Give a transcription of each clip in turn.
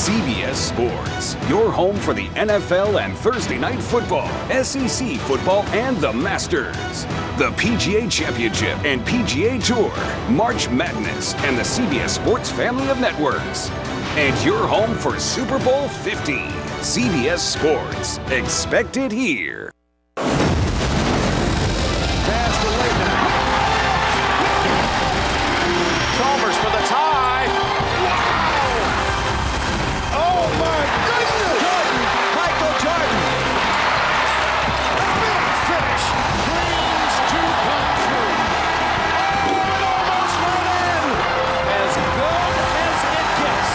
CBS Sports, your home for the NFL and Thursday Night Football, SEC football, and the Masters. The PGA Championship and PGA Tour, March Madness, and the CBS Sports family of networks. And your home for Super Bowl 50. CBS Sports. Expect it here. Chalmers for the tie. Wow! Oh my goodness! Jordan, Michael Jordan. Big finish. Dreams to come true. Oh, it almost went in. As good as it gets.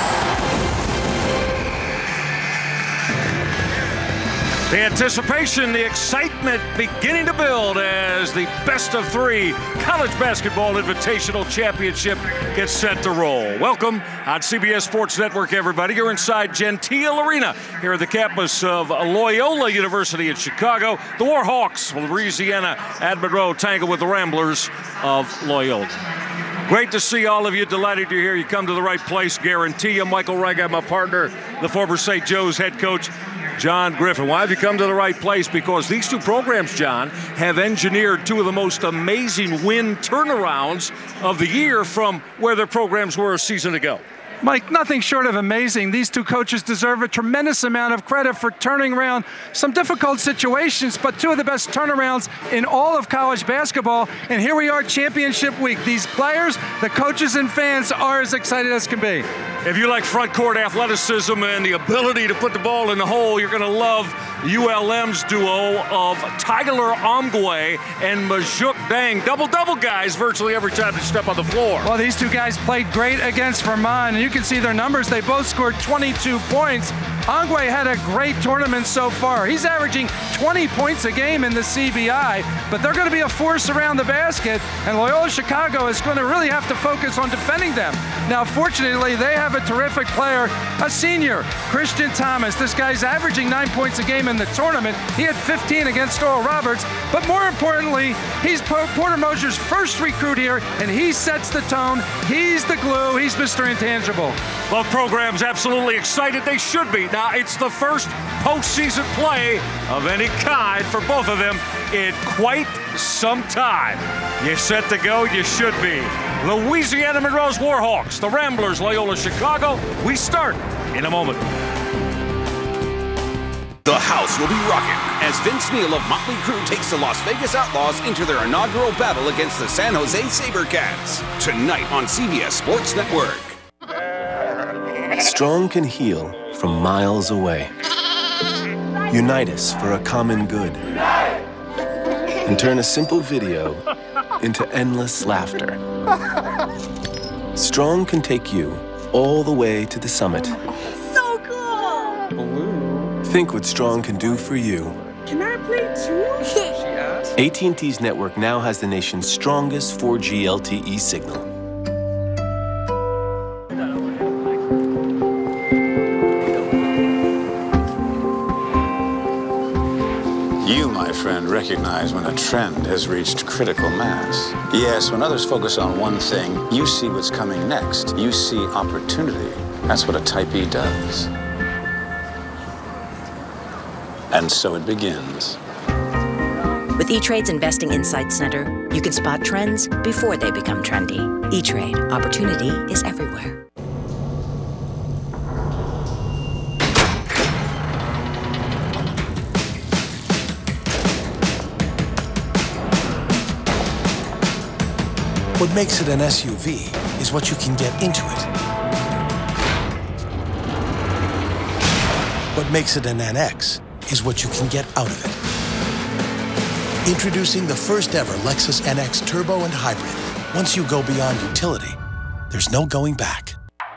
The anticipation, the excitement beginning to build as the best of three college basketball invitational championship gets set to roll. Welcome on CBS Sports Network, everybody. You're inside Gentile Arena here at the campus of Loyola University in Chicago. The Warhawks from Louisiana at Monroe tangle with the Ramblers of Loyola. Great to see all of you. Delighted you're here. You come to the right place, guarantee you. Michael Rega, my partner, the former St. Joe's head coach, John Griffin. Why have you come to the right place? Because these two programs, John, have engineered two of the most amazing win turnarounds of the year from where their programs were a season ago. Mike, nothing short of amazing. These two coaches deserve a tremendous amount of credit for turning around some difficult situations, but two of the best turnarounds in all of college basketball. And here we are, championship week. These players, the coaches, and fans are as excited as can be. If you like front court athleticism and the ability to put the ball in the hole, you're going to love ULM's duo of Tyler Omgwe and Majuk Dang. Double-double guys virtually every time they step on the floor. Well, these two guys played great against Vermont, and you can see their numbers. They both scored 22 points. Omgwe had a great tournament so far. He's averaging 20 points a game in the CBI, but they're going to be a force around the basket, and Loyola Chicago is going to really have to focus on defending them. Now, fortunately, they have a terrific player, a senior, Christian Thomas. This guy's averaging 9 points a game in the tournament. He had 15 against Oral Roberts, but more importantly, he's Porter Moser's first recruit here, and he sets the tone. He's the glue. He's Mr. Intangible. Both programs absolutely excited. They should be. Now, it's the first postseason play of any kind for both of them in quite some time. You're set to go. You should be. Louisiana Monroe's Warhawks, the Ramblers, Loyola Chicago. We start in a moment. The house will be rocking as Vince Neil of Motley Crue takes the Las Vegas Outlaws into their inaugural battle against the San Jose SaberCats. Tonight on CBS Sports Network. Strong can heal from miles away. Unite us for a common good. And turn a simple video into endless laughter. Strong can take you all the way to the summit. So cool! Think what Strong can do for you. Can I play too? She asked. AT&T's network now has the nation's strongest 4G LTE signal. You, my friend, recognize when a trend has reached critical mass. Yes, when others focus on one thing, you see what's coming next. You see opportunity. That's what a Type E does. And so it begins. With E-Trade's Investing Insight Center, you can spot trends before they become trendy. E-Trade, opportunity is everywhere. What makes it an SUV is what you can get into it. What makes it an NX is what you can get out of it. Introducing the first ever Lexus NX Turbo and Hybrid. Once you go beyond utility, there's no going back.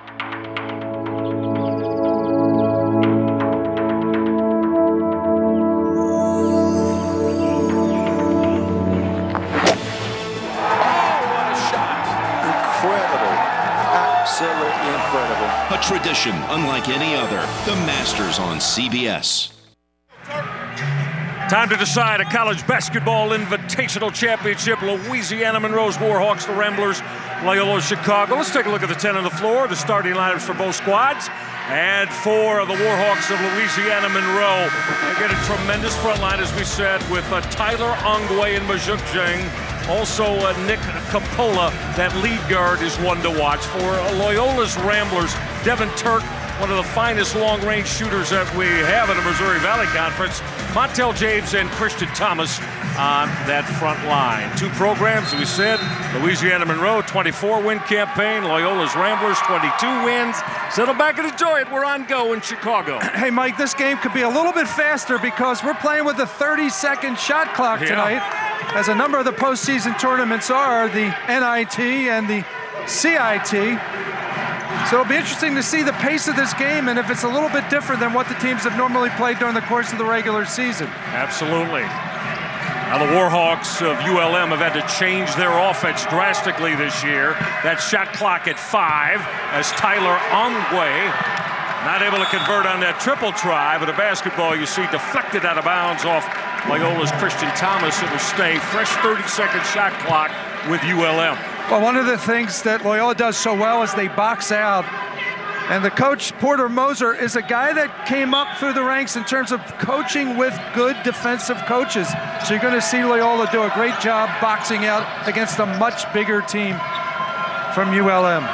Absolutely incredible. A tradition unlike any other. The Masters on CBS. Time to decide a college basketball invitational championship. Louisiana Monroe's Warhawks, the Ramblers, Loyola Chicago. Let's take a look at the 10 on the floor, the starting lineups for both squads. And for the Warhawks of Louisiana, Monroe, they get a tremendous front line, as we said, with Tyler Ongwe and Majuk Jeng. Also, Nick Capola, that lead guard, is one to watch. For Loyola's Ramblers, Devin Turk, one of the finest long-range shooters that we have in the Missouri Valley Conference. Montel James and Christian Thomas on that front line. Two programs, we said, Louisiana Monroe, 24-win campaign. Loyola's Ramblers, 22 wins. Settle back and enjoy it. We're on Go in Chicago. Hey, Mike, this game could be a little bit faster because we're playing with a 30-second shot clock tonight, as a number of the postseason tournaments are, the NIT and the CIT. So it'll be interesting to see the pace of this game and if it's a little bit different than what the teams have normally played during the course of the regular season. Absolutely. Now the Warhawks of ULM have had to change their offense drastically this year. That shot clock at 5 as Tyler Ongwe not able to convert on that triple try, but a basketball you see deflected out of bounds off Loyola's Christian Thomas. It will stay fresh 30-second shot clock with ULM. Well, one of the things that Loyola does so well is they box out. And the coach, Porter Moser, is a guy that came up through the ranks in terms of coaching with good defensive coaches. So you're going to see Loyola do a great job boxing out against a much bigger team from ULM.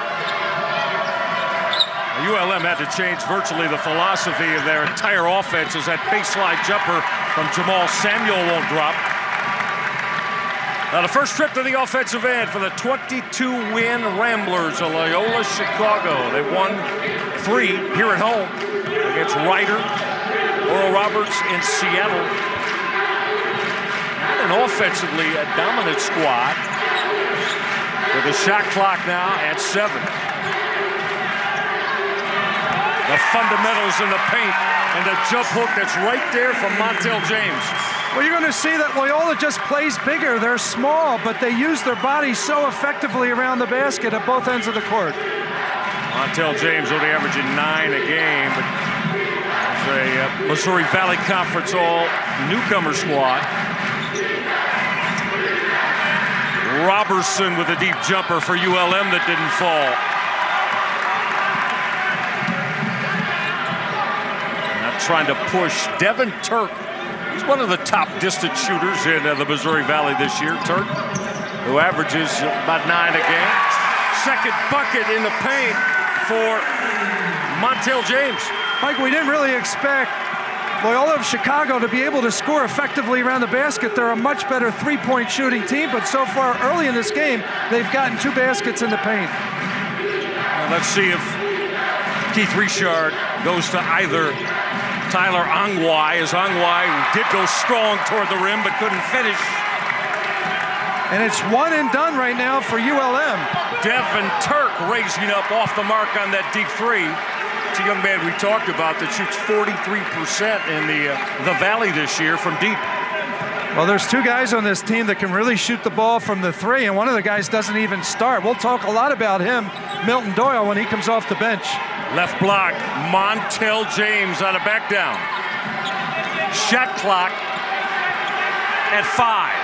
ULM had to change virtually the philosophy of their entire offense as that baseline jumper from Jamal Samuel won't drop. Now the first trip to the offensive end for the 22-win Ramblers of Loyola Chicago. They've won 3 here at home against Ryder, Oral Roberts, and Seattle. Not an offensively dominant squad, with the shot clock now at 7. The fundamentals in the paint and the jump hook that's right there from Montel James. Well, you're going to see that Loyola just plays bigger. They're small, but they use their bodies so effectively around the basket at both ends of the court. Montel James only averaging 9 a game, but it's a Missouri Valley Conference all-newcomer squad. Robertson with a deep jumper for ULM that didn't fall. Now trying to push Devin Turk. He's one of the top distance shooters in the Missouri Valley this year. Turk, who averages about 9 a game. Second bucket in the paint for Montel James. Mike, we didn't really expect Loyola of Chicago to be able to score effectively around the basket. They're a much better three-point shooting team, but so far early in this game, they've gotten 2 baskets in the paint. Well, let's see if Keith Richard goes to either Tyler Ongwe, as Ongwe did go strong toward the rim but couldn't finish. And it's one and done right now for ULM. Devin Turk raising up off the mark on that deep 3. It's a young man we talked about that shoots 43% in the Valley this year from deep. Well, there's 2 guys on this team that can really shoot the ball from the 3, and one of the guys doesn't even start. We'll talk a lot about him, Milton Doyle, when he comes off the bench. Left block, Montel James on a back down. Shot clock at 5.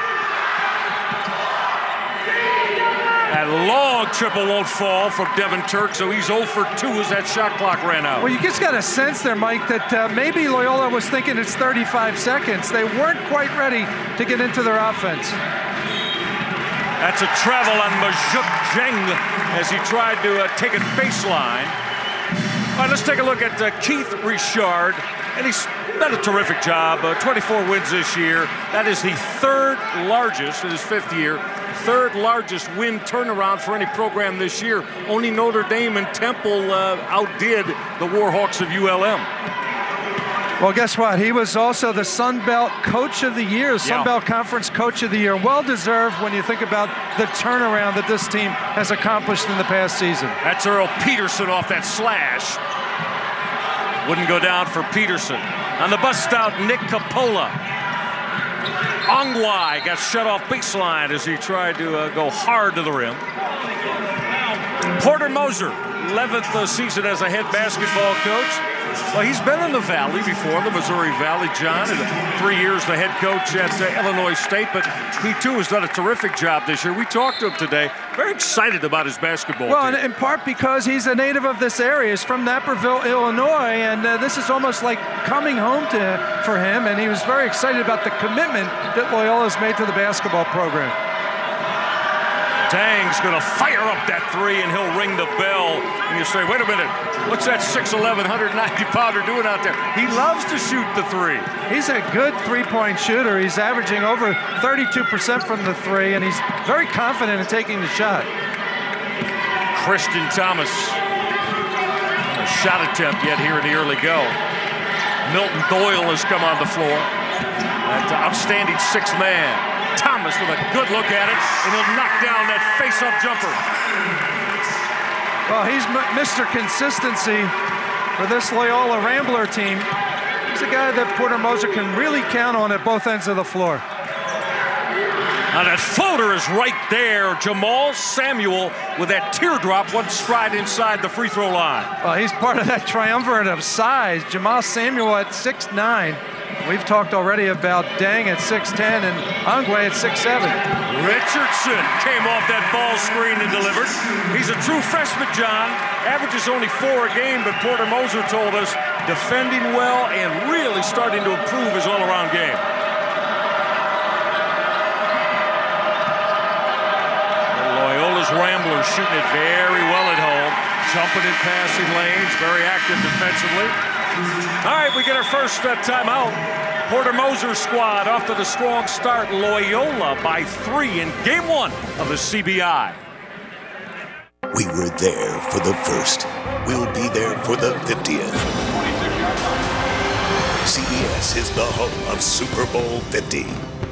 That long triple won't fall from Devin Turk, so he's 0 for 2 as that shot clock ran out. Well, you just got a sense there, Mike, that maybe Loyola was thinking it's 35 seconds. They weren't quite ready to get into their offense. That's a travel on Majuk Jeng as he tried to take it baseline. All right, let's take a look at Keith Richard, and he's done a terrific job. 24 wins this year. That is the 3rd largest in his 5th year. 3rd largest win turnaround for any program this year. Only Notre Dame and Temple outdid the Warhawks of ULM. Well, guess what? He was also the Sun Belt Coach of the Year, Sun Belt Conference Coach of the Year. Well-deserved when you think about the turnaround that this team has accomplished in the past season. That's Earl Peterson off that slash. Wouldn't go down for Peterson. On the bust out, Nick Capola. Ongwe got shut off baseline as he tried to go hard to the rim. Porter Moser, 11th season as a head basketball coach. Well, he's been in the Valley before, the Missouri Valley, John, and 3 years the head coach at Illinois State, but he too has done a terrific job this year. We talked to him today, very excited about his basketball team. Well, in part because he's a native of this area. He's from Naperville, Illinois, and this is almost like coming home for him, and he was very excited about the commitment that Loyola's made to the basketball program. Dang's going to fire up that three, and he'll ring the bell. And you say, wait a minute, what's that 6'11", 190-pounder doing out there? He loves to shoot the three. He's a good three-point shooter. He's averaging over 32% from the three, and he's very confident in taking the shot. Christian Thomas. A shot attempt yet here in the early go. Milton Doyle has come on the floor. That outstanding sixth man. Thomas with a good look at it, and he'll knock down that face-up jumper. Well, he's Mr. Consistency for this Loyola Rambler team. He's a guy that Porter Moser can really count on at both ends of the floor. Now that floater is right there. Jamal Samuel with that teardrop, one stride inside the free throw line. Well, he's part of that triumvirate of size. Jamal Samuel at 6'9". We've talked already about Dang at 6'10" and Ongwe at 6'7". Richardson came off that ball screen and delivered. He's a true freshman, John. Averages only 4 a game, but Porter Moser told us defending well and really starting to improve his all-around game. Loyola's Ramblers shooting it very well at home. Jumping in passing lanes, very active defensively. All right, we get our first timeout. Porter Moser's squad off to the strong start. Loyola by 3 in game 1 of the CBI. We were there for the first. We'll be there for the 50th. CBS is the home of Super Bowl 50.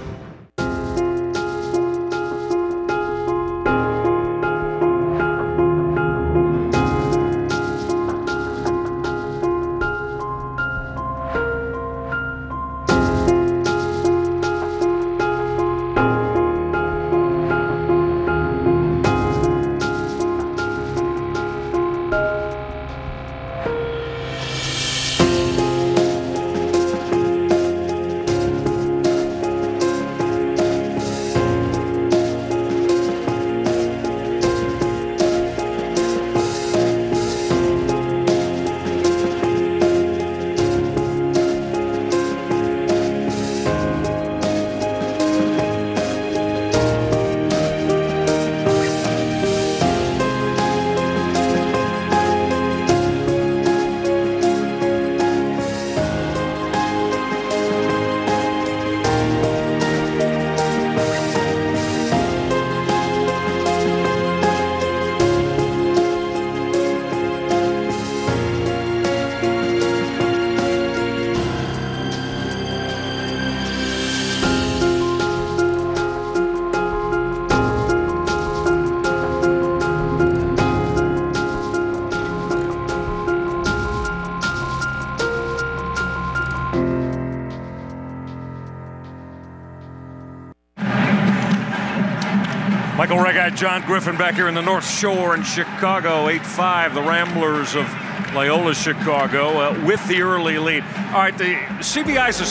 Michael Regite, John Griffin back here in the North Shore in Chicago. 8-5, the Ramblers of Loyola Chicago with the early lead. All right, the CBI is a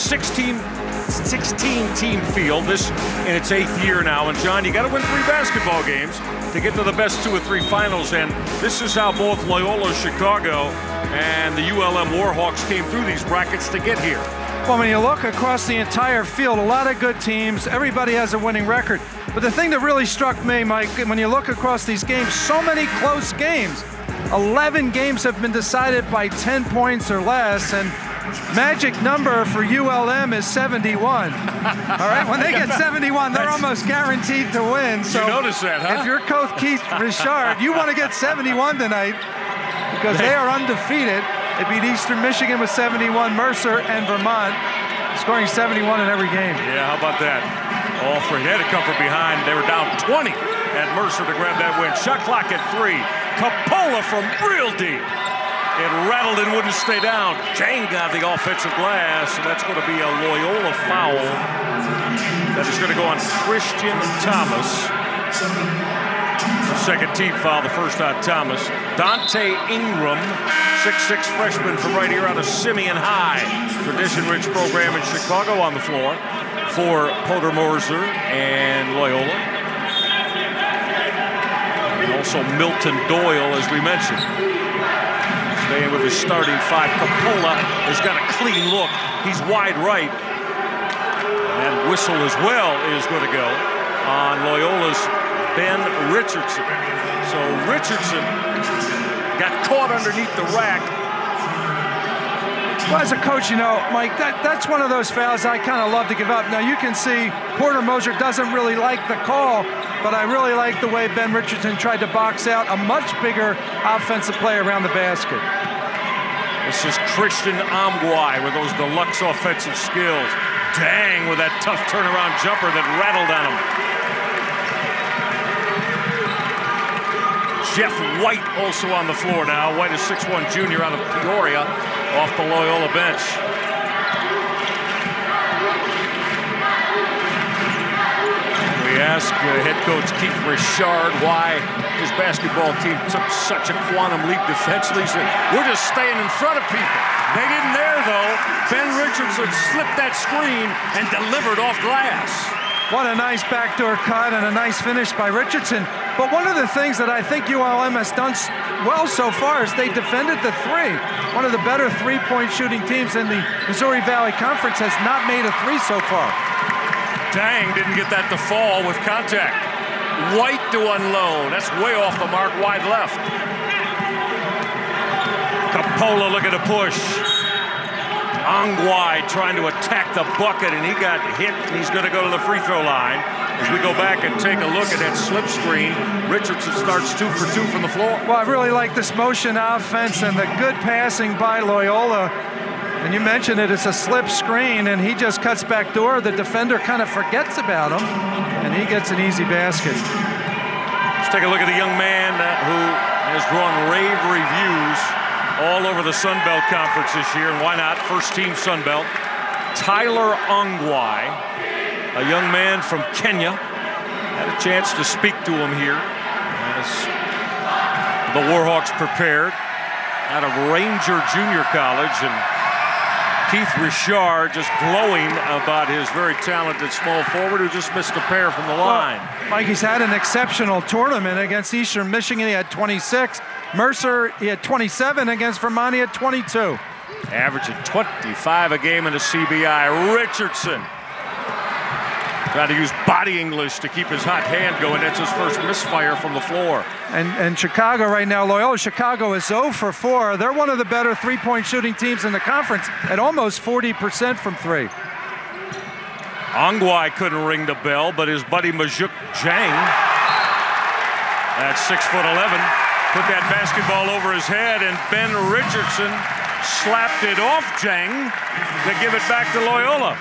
16-team field this in its 8th year now. And John, you got to win 3 basketball games to get to the best 2 or 3 finals. And this is how both Loyola Chicago and the ULM Warhawks came through these brackets to get here. Well, when you look across the entire field, a lot of good teams, everybody has a winning record. But the thing that really struck me, Mike, when you look across these games, so many close games. 11 games have been decided by 10 points or less, and magic number for ULM is 71. All right, when they get 71, they're almost guaranteed to win. So you notice that, huh? If you're Coach Keith Richard, you want to get 71 tonight because they are undefeated. They beat Eastern Michigan with 71, Mercer and Vermont scoring 71 in every game. Yeah, how about that? All 3. They had to come from behind. They were down 20 at Mercer to grab that win. Shot clock at 3. Capola from real deep. It rattled and wouldn't stay down. Jang got the offensive glass, and that's going to be a Loyola foul. That is going to go on Christian Thomas. Second team foul, the first on Thomas. Dante Ingram, 6'6" freshman from right here out of Simeon High. Tradition-rich program in Chicago on the floor for Potter Moser and Loyola. And also Milton Doyle, as we mentioned. Staying with his starting five. Coppola has got a clean look. He's wide right. And that whistle as well is going to go on Loyola's Ben Richardson. So Richardson got caught underneath the rack. Well, as a coach, you know, Mike, that's one of those fouls I kind of love to give up. Now, you can see Potter Moser doesn't really like the call, but I really like the way Ben Richardson tried to box out a much bigger offensive play around the basket. This is Christian Amguai with those deluxe offensive skills. Dang, with that tough turnaround jumper that rattled on him. Jeff White also on the floor now. White is 6'1" junior out of Peoria off the Loyola bench. We asked head coach Keith Richard why his basketball team took such a quantum leap defensively. He said, we're just staying in front of people. They didn't there, though. Ben Richardson slipped that screen and delivered off glass. What a nice backdoor cut and a nice finish by Richardson. But one of the things that I think ULM has done well so far is they defended the three. One of the better three-point shooting teams in the Missouri Valley Conference has not made a three so far. Dang, didn't get that to fall with contact. White to unload. That's way off the mark, wide left. Coppola looking to push. Amguai trying to attack the bucket, and he got hit, and he's going to go to the free throw line. As we go back and take a look at that slip screen, Richardson starts 2 for 2 from the floor. Well, I really like this motion offense and the good passing by Loyola. And you mentioned it, it's a slip screen, and he just cuts back door. The defender kind of forgets about him, and he gets an easy basket. Let's take a look at the young man who has drawn rave reviews all over the Sun Belt Conference this year, and why not? First team Sun Belt. Tyler Amguai, a young man from Kenya. Had a chance to speak to him here as the Warhawks prepared out of Ranger Junior College, and Keith Richard just glowing about his very talented small forward who just missed a pair from the line. Well, Mike, he's had an exceptional tournament against Eastern Michigan. He had 26. Mercer, he had 27. Against Vermont, he had 22. Averaging 25 a game in the CBI. Richardson trying to use body English to keep his hot hand going. That's his first misfire from the floor. And Chicago right now, Loyola Chicago is 0 for 4. They're one of the better three-point shooting teams in the conference at almost 40% from three. Amguai couldn't ring the bell, but his buddy Majuk Jang at 6'11", put that basketball over his head, and Ben Richardson slapped it off Jang to give it back to Loyola.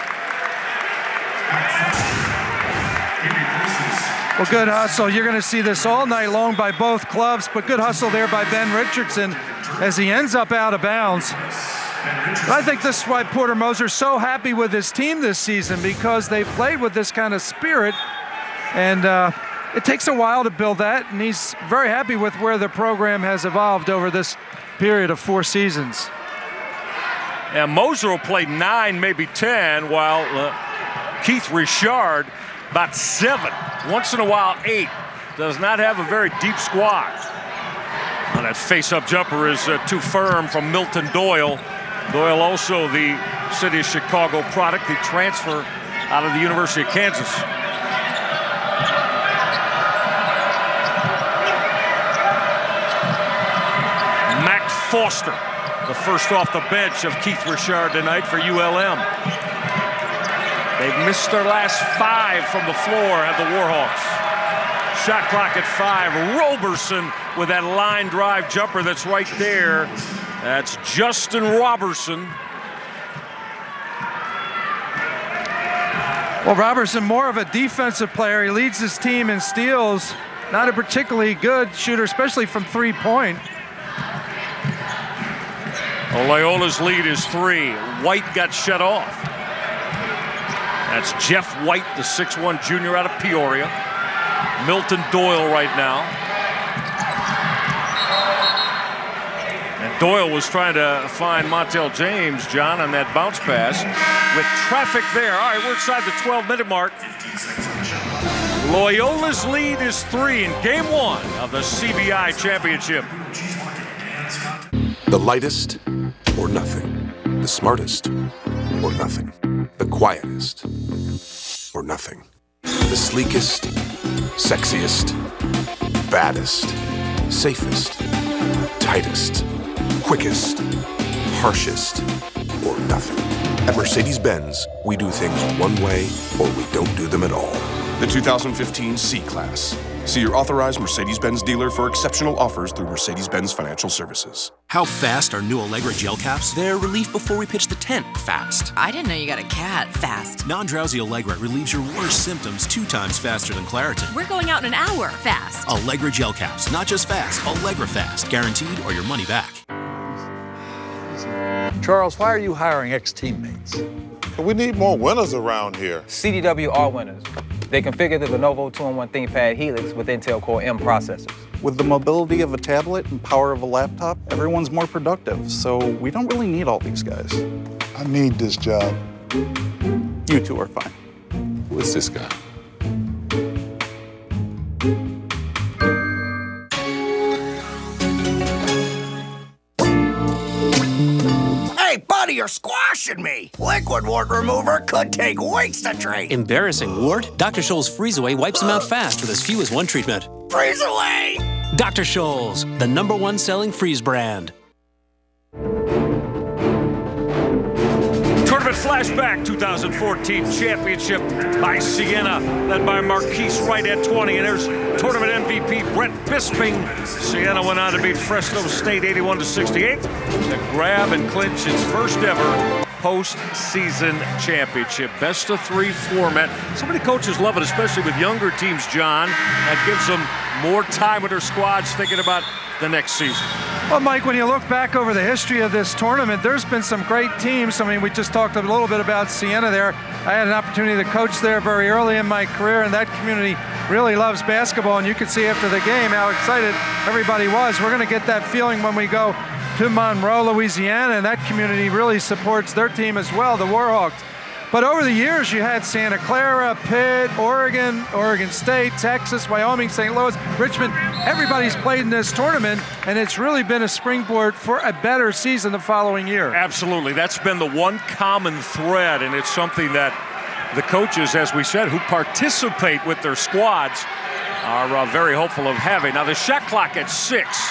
Well, good hustle. You're going to see this all night long by both clubs, but good hustle there by Ben Richardson as he ends up out of bounds. But I think this is why Potter Moser's so happy with his team this season, because they played with this kind of spirit, and it takes a while to build that, and he's very happy with where the program has evolved over this period of 4 seasons. And Moser will play 9, maybe 10, while Keith Richard about 7, once in a while 8. Does not have a very deep squad. Well, that face-up jumper is too firm from Milton Doyle. Doyle also the city of Chicago product, the transfer out of the University of Kansas. Mac Foster, the first off the bench of Keith Richard tonight for ULM. They've missed their last 5 from the floor at the Warhawks. Shot clock at 5. Roberson with that line drive jumper that's right there. That's Justin Roberson. Well, Roberson, more of a defensive player. He leads his team in steals. Not a particularly good shooter, especially from three-point. Well, Loyola's lead is 3. White got shut off. That's Jeff White, the 6'1" junior out of Peoria. Milton Doyle right now. And Doyle was trying to find Montel James, John, on that bounce pass with traffic there. All right, we're inside the 12-minute mark. Loyola's lead is 3 in game 1 of the CBI championship. The lightest or nothing. The smartest or nothing. The quietest or nothing. The sleekest, sexiest, baddest, safest, tightest, quickest, harshest, or nothing. At Mercedes-Benz, we do things one way or we don't do them at all. The 2015 C-Class. See your authorized Mercedes-Benz dealer for exceptional offers through Mercedes-Benz Financial Services. How fast are new Allegra gel caps? They're relief before we pitch the tent fast. I didn't know you got a cat fast. Non-drowsy Allegra relieves your worst symptoms 2 times faster than Claritin. We're going out in an hour fast. Allegra gel caps, not just fast, Allegra fast. Guaranteed or your money back. Charles, why are you hiring ex-teammates? We need more winners around here. CDW are winners. They configure the Lenovo 2-in-1 ThinkPad Helix with Intel Core M processors. With the mobility of a tablet and power of a laptop, everyone's more productive, so we don't really need all these guys. I need this job. You two are fine. Who is this guy? Hey, buddy, you're squashing me. Liquid wart remover could take weeks to treat. Embarrassing, Wart? Dr. Scholl's Freeze Away wipes them out fast with as few as 1 treatment. Freeze Away! Dr. Scholl's, the #1 selling freeze brand. Tournament flashback, 2014 championship by Siena, led by Marquise Wright at 20. And there's tournament MVP Brett Bisping. Siena went on to beat Fresno State 81-68 to grab and clinch its first ever postseason championship. Best of 3 format. So many coaches love it, especially with younger teams, John. That gives them more time with their squads thinking about the next season. Well, Mike, when you look back over the history of this tournament, there's been some great teams. I mean, we just talked a little bit about Siena there. I had an opportunity to coach there very early in my career, and that community really loves basketball, and you could see after the game how excited everybody was. We're going to get that feeling when we go to Monroe, Louisiana, and that community really supports their team as well, the Warhawks. But over the years, you had Santa Clara, Pitt, Oregon, Oregon State, Texas, Wyoming, St. Louis, Richmond. Everybody's played in this tournament, and it's really been a springboard for a better season the following year. Absolutely. That's been the one common thread, and it's something that the coaches, as we said, who participate with their squads are very hopeful of having. Now, the shot clock at 6.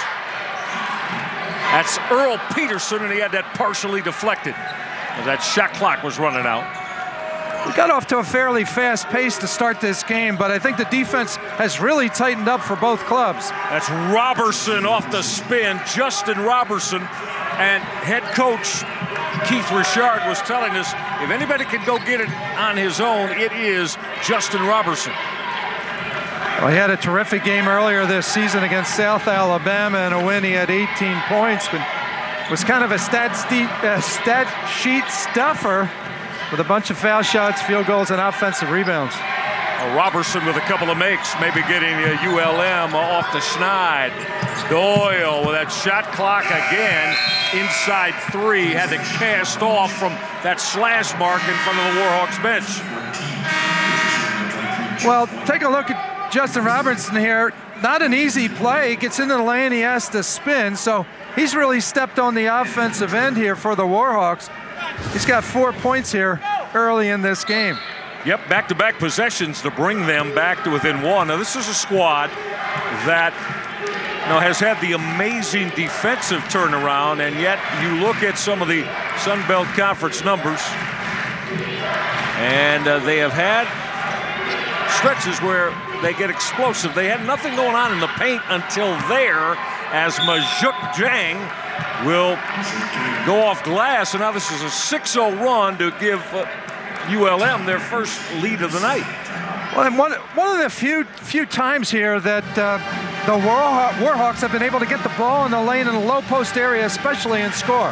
That's Earl Peterson, and he had that partially deflected as that shot clock was running out. We got off to a fairly fast pace to start this game, but I think the defense has really tightened up for both clubs. That's Robertson off the spin, Justin Robertson. And head coach Keith Richard was telling us if anybody can go get it on his own, it is Justin Robertson. Well, he had a terrific game earlier this season against South Alabama, and a win. He had 18 points, but was kind of a stat sheet stuffer with a bunch of foul shots, field goals, and offensive rebounds. Robertson with a couple of makes, maybe getting ULM off the schneid. Doyle with that shot clock again, inside 3, had to cast off from that slash mark in front of the Warhawks bench. Well, take a look at Justin Robertson here. Not an easy play. Gets into the lane, he has to spin, so he's really stepped on the offensive end here for the Warhawks. He's got 4 points here early in this game. Yep, back-to-back possessions to bring them back to within 1. Now, this is a squad that has had the amazing defensive turnaround, and yet you look at some of the Sun Belt Conference numbers, and they have had stretches where they get explosive. They had nothing going on in the paint until there, as Majuk Jang will go off glass, and now this is a 6-0 run to give ULM their first lead of the night. Well, and one of the few times here that the Warhawks have been able to get the ball in the lane in the low post area, especially in score.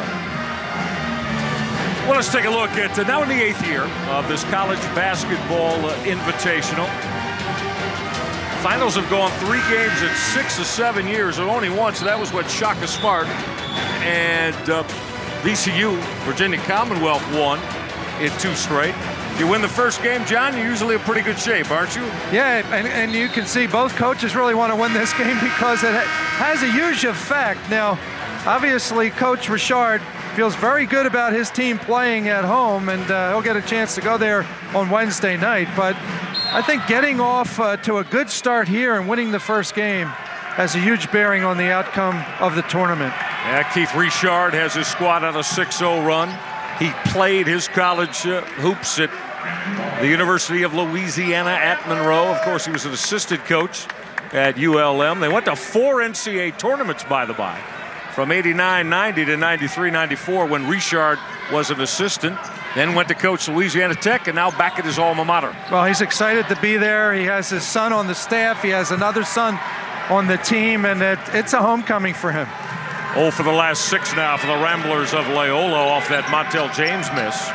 Well, let's take a look at now in the 8th year of this college basketball invitational. Finals have gone 3 games in 6 of 7 years, and only once, and that was when Shaka Smart and VCU, Virginia Commonwealth, won in 2 straight. You win the first game, John, you're usually in pretty good shape, aren't you? Yeah, and you can see both coaches really want to win this game because it has a huge effect. Now, obviously, Coach Richard feels very good about his team playing at home, and he'll get a chance to go there on Wednesday night. But I think getting off to a good start here and winning the first game has a huge bearing on the outcome of the tournament. Yeah, Keith Richard has his squad on a 6-0 run. He played his college hoops at the University of Louisiana at Monroe. Of course, he was an assistant coach at ULM. They went to 4 NCAA tournaments, by the by, from 89-90 to 93-94 when Richard was an assistant. Then went to coach Louisiana Tech, and now back at his alma mater. Well, he's excited to be there. He has his son on the staff. He has another son on the team, and it's a homecoming for him. Oh, for the last 6 now for the Ramblers of Loyola off that Montel James miss.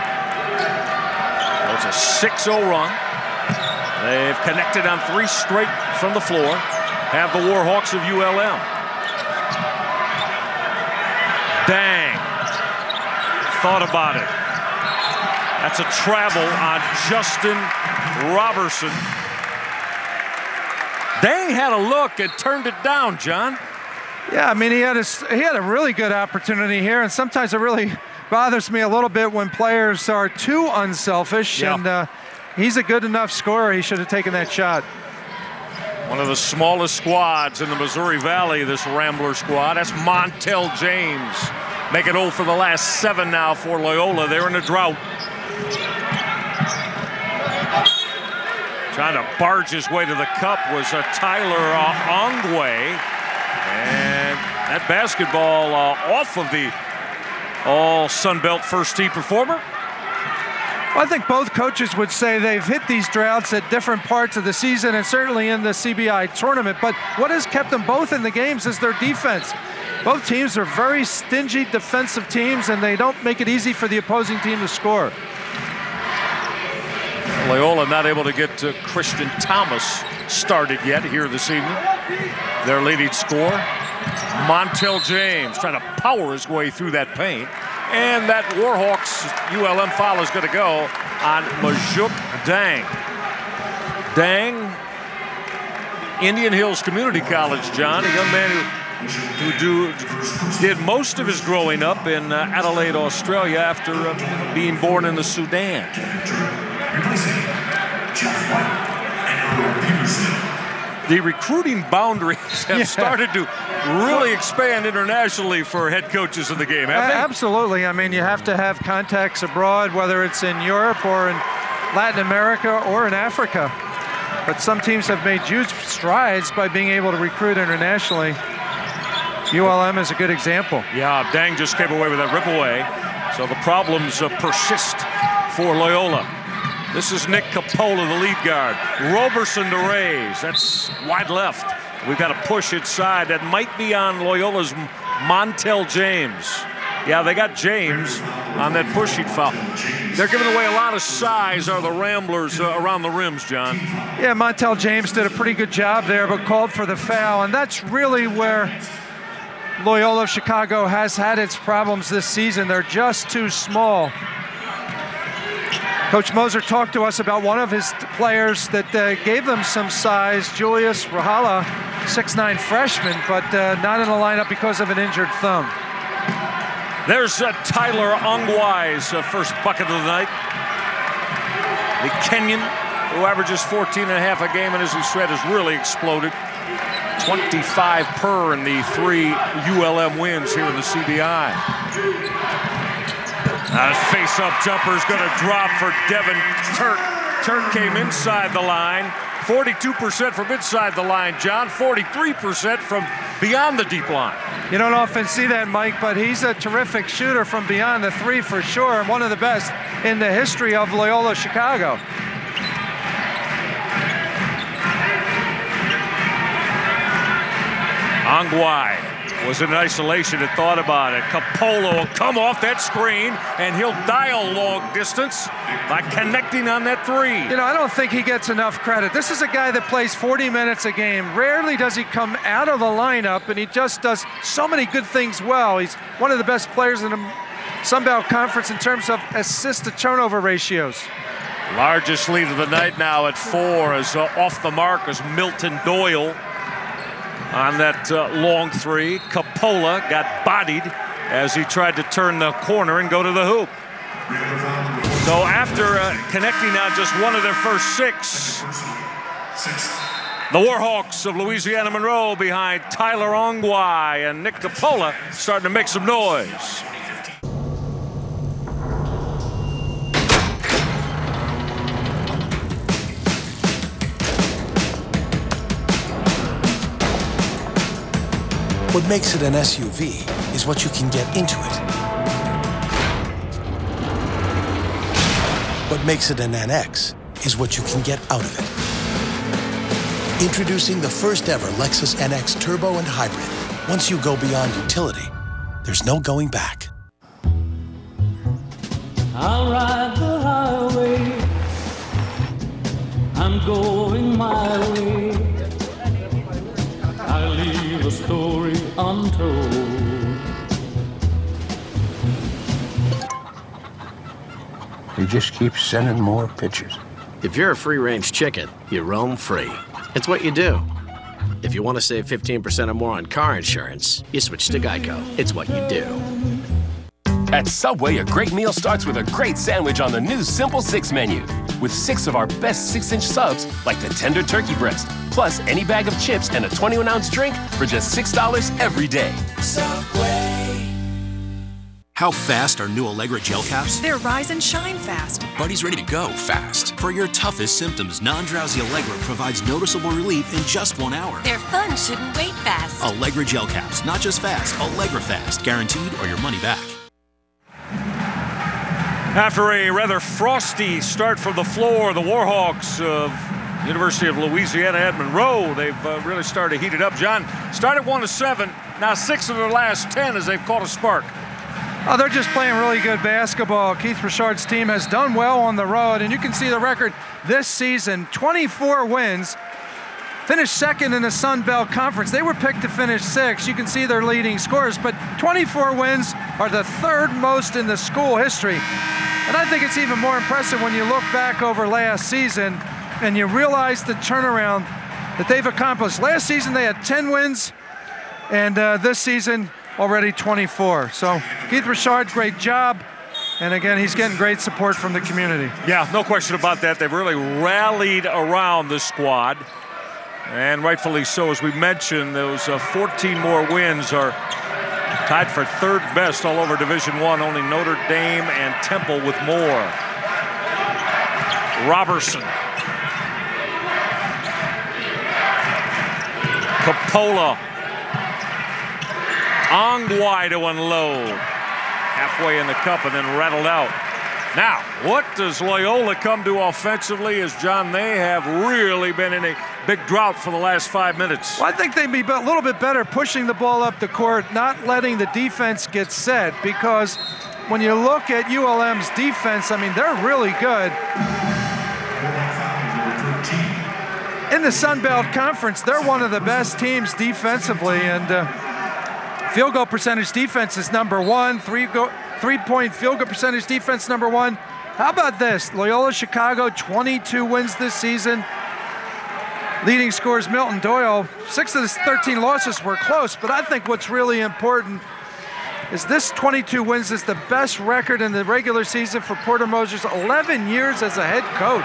That was a 6-0 run. They've connected on 3 straight from the floor. Have the Warhawks of ULM. Dang. Thought about it. That's a travel on Justin Robertson. Dang had a look and turned it down, John. Yeah, I mean, he had a really good opportunity here, and sometimes it really bothers me a little bit when players are too unselfish, and he's a good enough scorer. He should have taken that shot. One of the smallest squads in the Missouri Valley, this Rambler squad. That's Montel James. Making 0 for the last 7 now for Loyola. They're in a drought. Trying to barge his way to the cup was Tyler Ongwe. And that basketball off of the all-Sun Belt first-team performer. Well, I think both coaches would say they've hit these droughts at different parts of the season and certainly in the CBI tournament. But what has kept them both in the games is their defense. Both teams are very stingy defensive teams, and they don't make it easy for the opposing team to score. Loyola not able to get Christian Thomas started yet here this evening. Their leading scorer, Montel James, trying to power his way through that paint. And that Warhawks ULM foul is going to go on Majuk Dang. Dang, Indian Hills Community College, John, a young man who did most of his growing up in Adelaide, Australia, after being born in the Sudan. The recruiting boundaries have started to really expand internationally for head coaches in the game, haven't they? Absolutely. I mean, you have to have contacts abroad, whether it's in Europe or in Latin America or in Africa. But some teams have made huge strides by being able to recruit internationally. ULM is a good example. Yeah, Dang just came away with that rip away. So the problems persist for Loyola. This is Nick Capola, the lead guard. Roberson to raise. That's wide left. We've got a push inside that might be on Loyola's Montel James. Yeah, they got James on that pushing foul. They're giving away a lot of size, are the Ramblers around the rims, John. Yeah, Montel James did a pretty good job there, but called for the foul. And that's really where Loyola of Chicago has had its problems this season. They're just too small. Coach Moser talked to us about one of his players that gave them some size, Julius Rahala, 6'9" freshman, but not in the lineup because of an injured thumb. There's Tyler Ongwe's first bucket of the night. The Kenyan, who averages 14.5 a game, and as he said, has really exploded. 25 per in the 3 ULM wins here in the CBI. Face-up jumper is going to drop for Devin Turk. Turk came inside the line. 42% from inside the line, John. 43% from beyond the deep line. You don't often see that, Mike, but he's a terrific shooter from beyond the 3 for sure, and one of the best in the history of Loyola Chicago. Ongwe was in isolation and thought about it. Capolo will come off that screen, and he'll dial long distance by connecting on that three. You know, I don't think he gets enough credit. This is a guy that plays 40 minutes a game. Rarely does he come out of the lineup, and he just does so many good things well. He's one of the best players in the Sun Belt Conference in terms of assist-to-turnover ratios. Largest lead of the night now at 4 is off the mark is Milton Doyle on that long three. Capola got bodied as he tried to turn the corner and go to the hoop. So after connecting on just one of their first 6, the Warhawks of Louisiana Monroe behind Tyler Ongwai and Nick Capola starting to make some noise. What makes it an SUV is what you can get into it. What makes it an NX is what you can get out of it. Introducing the first ever Lexus NX Turbo and Hybrid. Once you go beyond utility, there's no going back. I'll ride the highway. I'm going my way. I leave a story untold. He just keeps sending more pictures. If you're a free-range chicken, you roam free. It's what you do. If you want to save 15% or more on car insurance, you switch to Geico. It's what you do. At Subway, a great meal starts with a great sandwich on the new Simple 6 menu. With 6 of our best 6-inch subs, like the tender turkey breast, plus any bag of chips and a 21-ounce drink for just $6 every day. Subway. How fast are new Allegra gel caps? They're rise and shine fast. Buddy's ready to go fast. For your toughest symptoms, non-drowsy Allegra provides noticeable relief in just 1 hour. Their fun shouldn't wait fast. Allegra gel caps, not just fast, Allegra fast, guaranteed or your money back. After a rather frosty start from the floor, the Warhawks of University of Louisiana at Monroe, they've really started to heat it up. John, started 1-7, now 6 of their last 10 as they've caught a spark. Oh, they're just playing really good basketball. Keith Richard's team has done well on the road, and you can see the record this season, 24 wins. Finished second in the Sun Belt Conference. They were picked to finish 6th. You can see their leading scorers, but 24 wins are the 3rd most in the school history. And I think it's even more impressive when you look back over last season and you realize the turnaround that they've accomplished. Last season they had 10 wins, and this season already 24. So Keith Richard, great job. And again, he's getting great support from the community. Yeah, no question about that. They've really rallied around the squad. And rightfully so, as we mentioned, those 14 more wins are tied for 3rd best all over Division I, only Notre Dame and Temple with more. Robertson. Capola. Ongwai to unload. Halfway in the cup and then rattled out. Now, what does Loyola come to offensively? As John, they have really been in a big drought for the last 5 minutes. Well, I think they'd be a little bit better pushing the ball up the court, not letting the defense get set, because when you look at ULM's defense, I mean, they're really good. In the Sun Belt Conference, they're one of the best teams defensively, and field goal percentage defense is number 1. Three-point field goal percentage defense number 1. How about this? Loyola Chicago, 22 wins this season. Leading scorers Milton Doyle. 6 of the 13 losses were close, but I think what's really important is this 22 wins is the best record in the regular season for Porter Moser's 11 years as a head coach.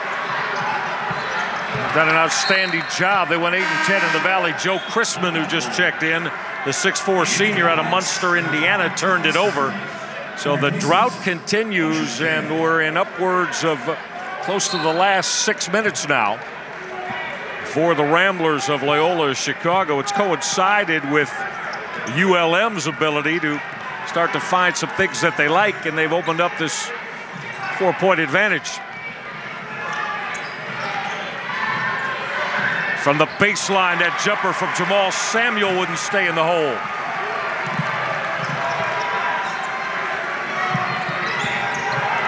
Done an outstanding job. They went 8-10 in the Valley. Joe Chrisman, who just checked in, the 6'4 senior out of Munster, Indiana, turned it over. So the drought continues, and we're in upwards of close to the last 6 minutes now for the Ramblers of Loyola Chicago. It's coincided with ULM's ability to start to find some things that they like, and they've opened up this 4-point advantage. From the baseline, that jumper from Jamal Samuel wouldn't stay in the hole.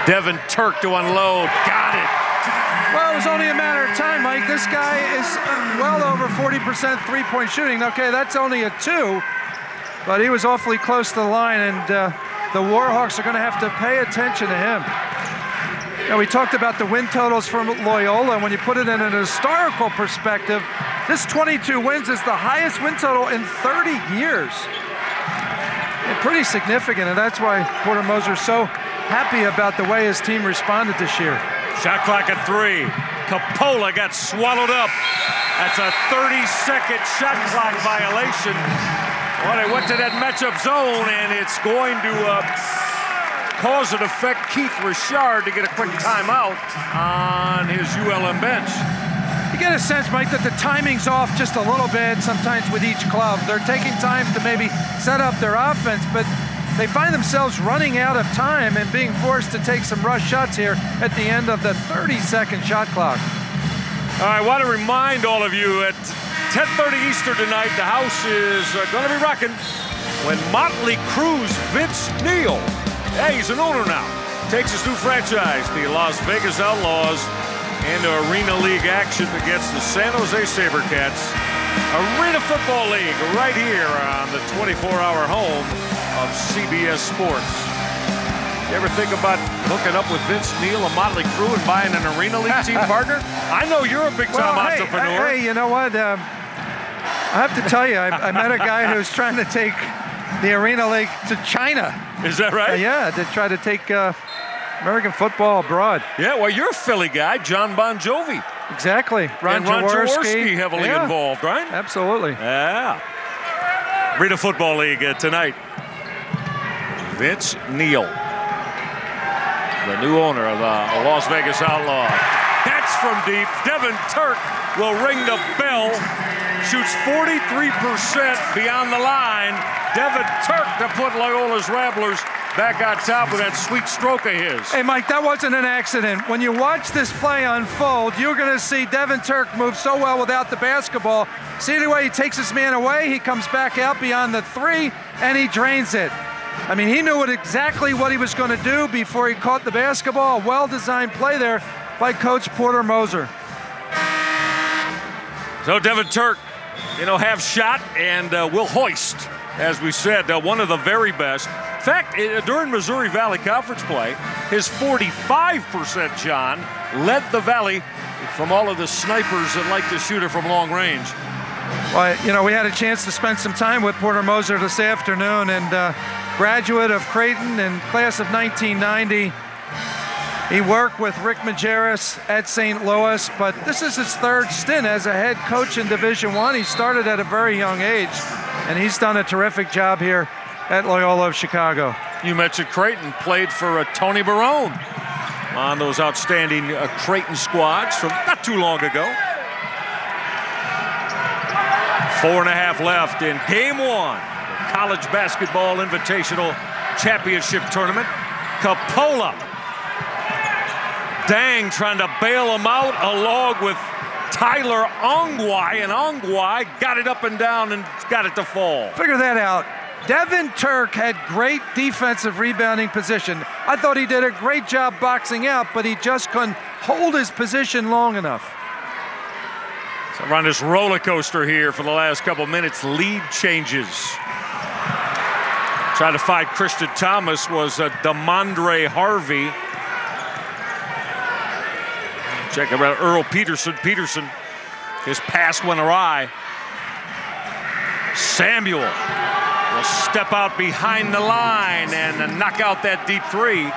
Devin Turk to unload. Got it. Well, it was only a matter of time, Mike. This guy is well over 40% three-point shooting. Okay, that's only a 2, but he was awfully close to the line, and the Warhawks are going to have to pay attention to him. Now, we talked about the win totals from Loyola, and when you put it in an historical perspective, this 22 wins is the highest win total in 30 years. And pretty significant, and that's why Porter Moser's so happy about the way his team responded this year. Shot clock at 3. Capola got swallowed up. That's a 30-second shot clock violation. Well, they went to that matchup zone, and it's going to cause and affect Keith Richard to get a quick timeout on his ULM bench. You get a sense, Mike, that the timing's off just a little bit sometimes with each club. They're taking time to maybe set up their offense, but they find themselves running out of time and being forced to take some rush shots here at the end of the 30-second shot clock. All right, I want to remind all of you at 10:30 Eastern tonight, the house is going to be rocking when Motley Crue's Vince Neil, hey, he's an owner now, takes his new franchise, the Las Vegas Outlaws, into Arena League action against the San Jose SaberCats. Arena Football League right here on the 24-hour home of CBS Sports. You ever think about hooking up with Vince Neil and Motley Crue and buying an Arena League team partner? I know you're a big-time entrepreneur. Hey, you know what? I have to tell you, I met a guy who's trying to take the Arena League to China. Is that right? Yeah, to try to take American football abroad. Yeah, well, you're a Philly guy, John Bon Jovi. Exactly. Ron Jaworski heavily involved, right? Absolutely. Yeah. Arena Football League tonight. Vince Neil, the new owner of the Las Vegas Outlaws. That's from deep. Devin Turk will ring the bell. Shoots 43% beyond the line. Devin Turk to put Loyola's Ramblers back on top with that sweet stroke of his. Hey, Mike, that wasn't an accident. When you watch this play unfold, you're going to see Devin Turk move so well without the basketball. See the way he takes his man away, he comes back out beyond the 3, and he drains it. I mean, he knew exactly what he was going to do before he caught the basketball. A well-designed play there by Coach Porter Moser. So Devin Turk, you know, have shot and will hoist, as we said, one of the very best. In fact, during Missouri Valley Conference play, his 45%, John, led the Valley from all of the snipers that like to shoot it from long range. Well, you know, we had a chance to spend some time with Porter Moser this afternoon, and graduate of Creighton in class of 1990. He worked with Rick Majerus at St. Louis, but this is his 3rd stint as a head coach in Division I. He started at a very young age, and he's done a terrific job here at Loyola of Chicago. You mentioned Creighton, played for Tony Barone on those outstanding Creighton squads from not too long ago. 4.5 left in Game 1, the College Basketball Invitational Championship Tournament. Capola, Dang trying to bail him out along with Tyler Ongwai, and Ongwai got it up and down and got it to fall. Figure that out. Devin Turk had great defensive rebounding position. I thought he did a great job boxing out, but he just couldn't hold his position long enough. So we're on this roller coaster here for the last couple minutes. Lead changes. Trying to fight Christian Thomas was DeMondre Harvey. Check about Earl Peterson. His pass went awry. Samuel will step out behind the line and knock out that deep 3.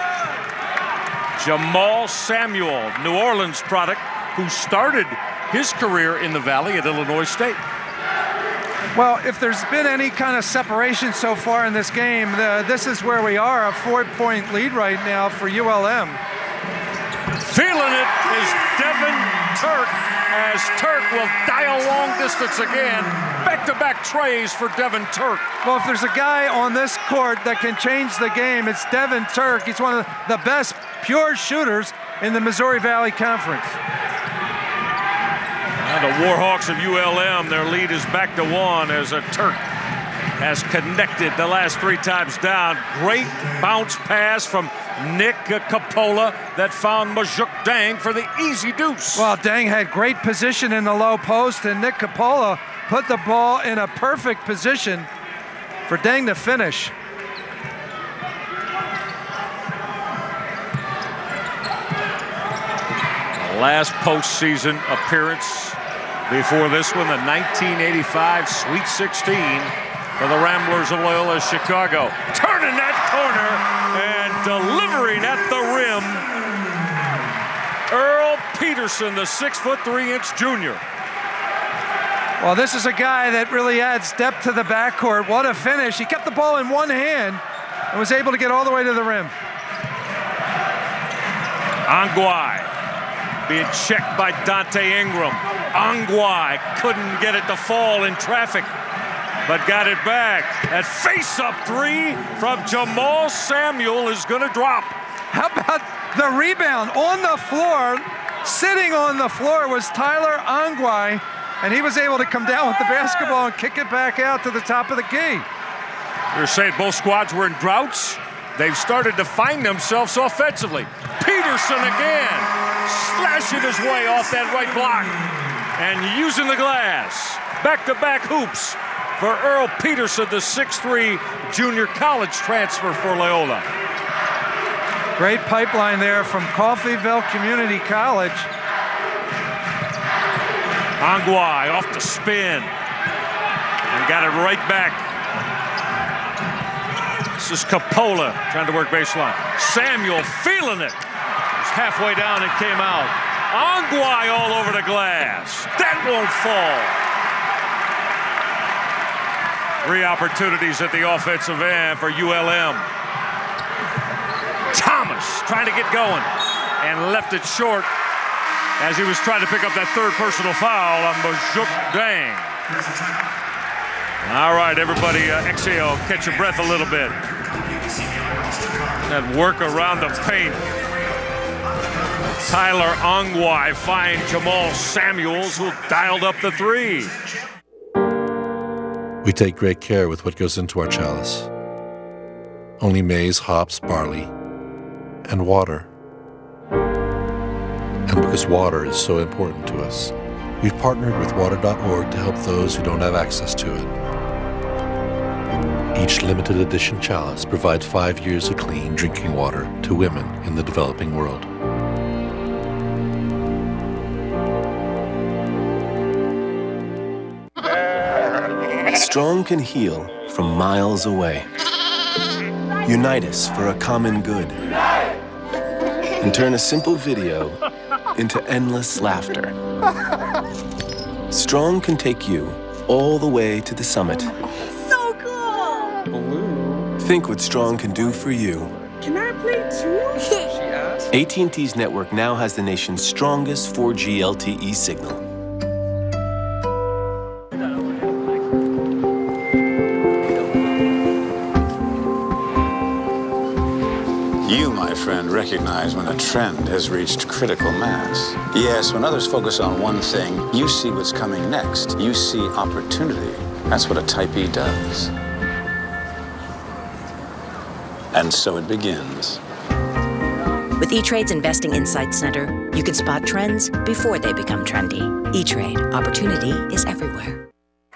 Jamal Samuel, New Orleans product, who started his career in the Valley at Illinois State. Well, if there's been any kind of separation so far in this game, this is where we are, a 4-point lead right now for ULM. Feeling it is Devin Turk, as Turk will dial long distance again. Back-to-back trays for Devin Turk. Well, if there's a guy on this court that can change the game, it's Devin Turk. He's one of the best pure shooters in the Missouri Valley Conference. Now the Warhawks of ULM, their lead is back to 1 as Turk has connected the last 3 times down. Great bounce pass from Nick Capola that found Majuk Dang for the easy deuce. Well, Dang had great position in the low post, and Nick Capola put the ball in a perfect position for Dang to finish. Last postseason appearance before this one, the 1985 Sweet 16 for the Ramblers of Loyola, Chicago. Turning that corner and delivering at the rim. Earl Peterson, the 6'3" junior. Well, this is a guy that really adds depth to the backcourt. What a finish. He kept the ball in one hand and was able to get all the way to the rim. Angwai being checked by Dante Ingram. Angwai couldn't get it to fall in traffic, but got it back. That face-up three from Jamal Samuel is going to drop. How about the rebound on the floor? Sitting on the floor was Tyler Angwai, and he was able to come down with the basketball and kick it back out to the top of the key. You're saying both squads were in droughts? They've started to find themselves offensively. Peterson again, slashing his way off that right block and using the glass. Back-to-back hoops for Earl Peterson, the 6'3" junior college transfer for Loyola. Great pipeline there from Coffeyville Community College. Angwai off the spin and got it right back. This is Capola trying to work baseline. Samuel feeling it. It's halfway down and came out. Angwai all over the glass. That won't fall. 3 opportunities at the offensive end for ULM. Thomas trying to get going and left it short as he was trying to pick up that third personal foul on Majuk Dang. All right, everybody, exhale, catch your breath a little bit. That work around the paint. Tyler Angwai finds Jamal Samuels, who dialed up the three. We take great care with what goes into our chalice. Only maize, hops, barley, and water. And because water is so important to us, we've partnered with water.org to help those who don't have access to it. Each limited edition chalice provides 5 years of clean drinking water to women in the developing world. Strong can heal from miles away. Unite us for a common good. And turn a simple video into endless laughter. Strong can take you all the way to the summit. So cool! Think what Strong can do for you. Can I play too? She asked. AT&T's network now has the nation's strongest 4G LTE signal. You, my friend, recognize when a trend has reached critical mass. Yes, when others focus on one thing, you see what's coming next. You see opportunity. That's what a Type E does. And so it begins. With E-Trade's Investing Insight Center, you can spot trends before they become trendy. E-Trade, opportunity is everywhere.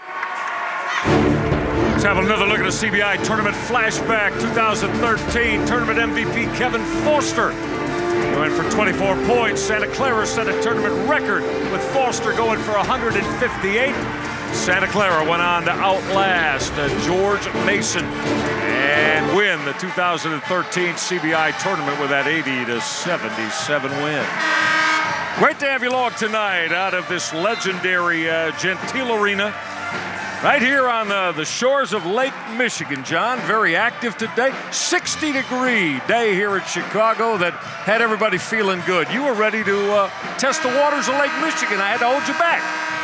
Let's have another look at the CBI Tournament Flashback 2013. Tournament MVP Kevin Foster going for 24 points. Santa Clara set a tournament record with Foster going for 158. Santa Clara went on to outlast George Mason and win the 2013 CBI Tournament with that 80-77 win. Great to have you along tonight out of this legendary Gentile Arena. Right here on the shores of Lake Michigan, John. Very active today. 60-degree day here in Chicago that had everybody feeling good. You were ready to test the waters of Lake Michigan. I had to hold you back.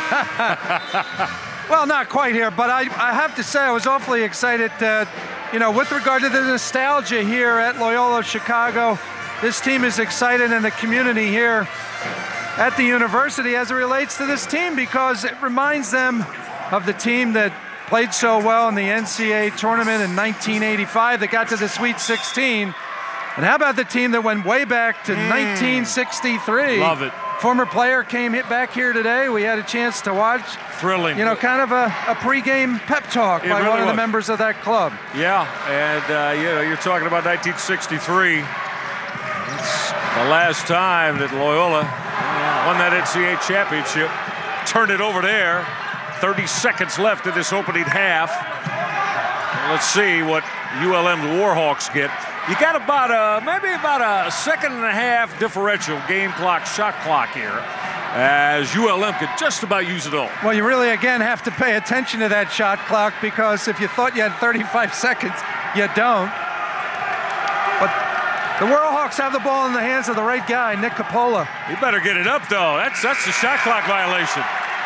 Well, not quite here, but I have to say I was awfully excited, with regard to the nostalgia here at Loyola Chicago. This team is excited, and the community here at the university as it relates to this team, because it reminds them of the team that played so well in the NCAA tournament in 1985 that got to the Sweet 16. And how about the team that went way back to 1963? Love it. Former player came back here today. We had a chance to watch. Thrilling. You know, kind of a pregame pep talk by really one of the was. members of that club. Yeah, and you know, you're talking about 1963. It's the last time that Loyola won that NCAA championship. Turned it over there. 30 seconds left in this opening half. Let's see what ULM's Warhawks get. You got about maybe about a second and a half differential game clock, shot clock here, as ULM could just about use it all. Well, you really, again, have to pay attention to that shot clock, because if you thought you had 35 seconds, you don't. But the Warhawks have the ball in the hands of the right guy, Nick Coppola. You better get it up, though. That's the shot clock violation.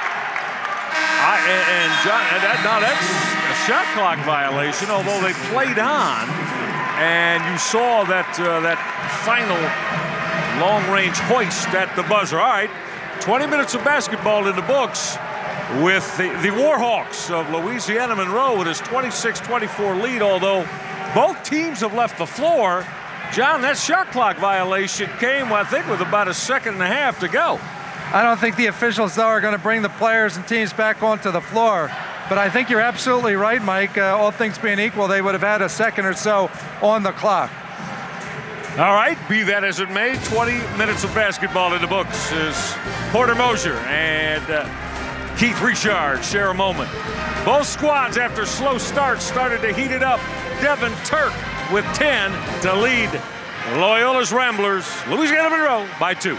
Now that's a shot clock violation, although they played on, and you saw that final long-range hoist at the buzzer. All right, 20 minutes of basketball in the books with the Warhawks of Louisiana Monroe with his 26-24 lead, although both teams have left the floor. John, that shot clock violation came, I think, with about a second and a half to go. I don't think the officials, though, are going to bring the players and teams back onto the floor. But I think you're absolutely right, Mike. All things being equal, they would have had a second or so on the clock. All right, be that as it may, 20 minutes of basketball in the books as Porter Mosier and Keith Richard share a moment. Both squads, after slow starts, started to heat it up. Devin Turk with 10 to lead Loyola's Ramblers, Louisiana Monroe, by 2.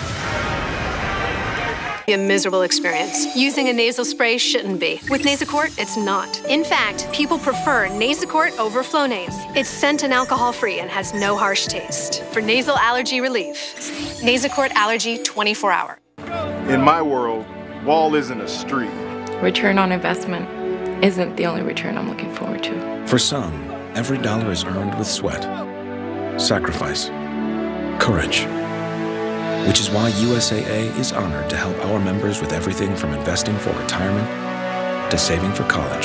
A miserable experience. Using a nasal spray shouldn't be. With Nasacort, it's not. In fact, people prefer Nasacort over Flonase. It's scent and alcohol-free and has no harsh taste. For nasal allergy relief, Nasacort Allergy 24-hour. In my world, ball isn't a street. Return on investment isn't the only return I'm looking forward to. For some, every dollar is earned with sweat, sacrifice, courage. Which is why USAA is honored to help our members with everything from investing for retirement to saving for college.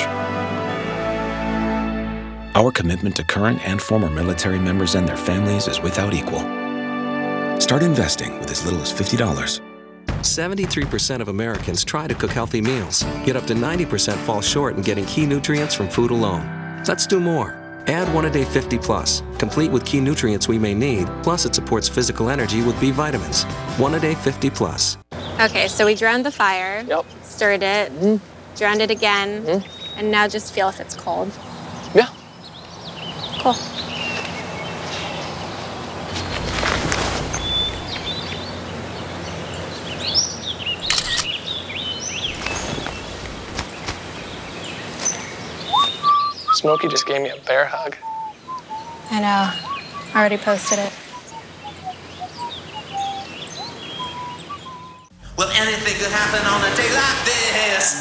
Our commitment to current and former military members and their families is without equal. Start investing with as little as $50. 73% of Americans try to cook healthy meals, yet up to 90% fall short in getting key nutrients from food alone. Let's do more. Add One A Day 50 Plus, complete with key nutrients we may need, plus it supports physical energy with B vitamins. One A Day 50 Plus. Okay, so we drowned the fire, stirred it, drowned it again, and now just feel if it's cold. Yeah. Cool. Smokey just gave me a bear hug. I know. I already posted it. Well, anything could happen on a day like this.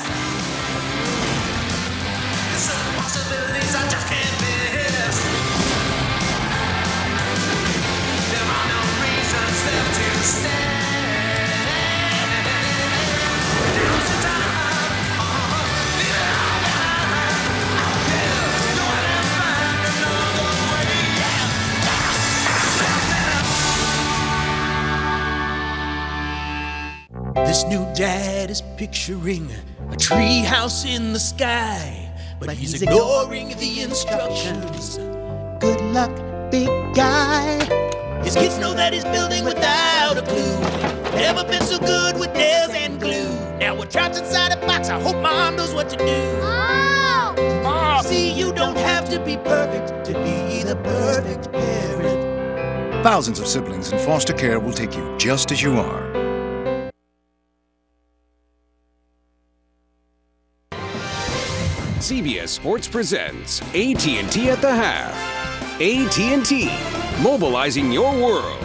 There's certain possibilities I just can't miss. There are no reasons left to stay. Now's the time. This new dad is picturing a tree house in the sky, but he's ignoring the instructions. Good luck, big guy. His kids know that he's building without a clue. Never been so good with nails and glue. Now we're trapped inside a box. I hope mom knows what to do. Mom! See, you don't have to be perfect to be the perfect parent. Thousands of siblings in foster care will take you just as you are. CBS Sports presents AT&T at the half. AT&T, mobilizing your world.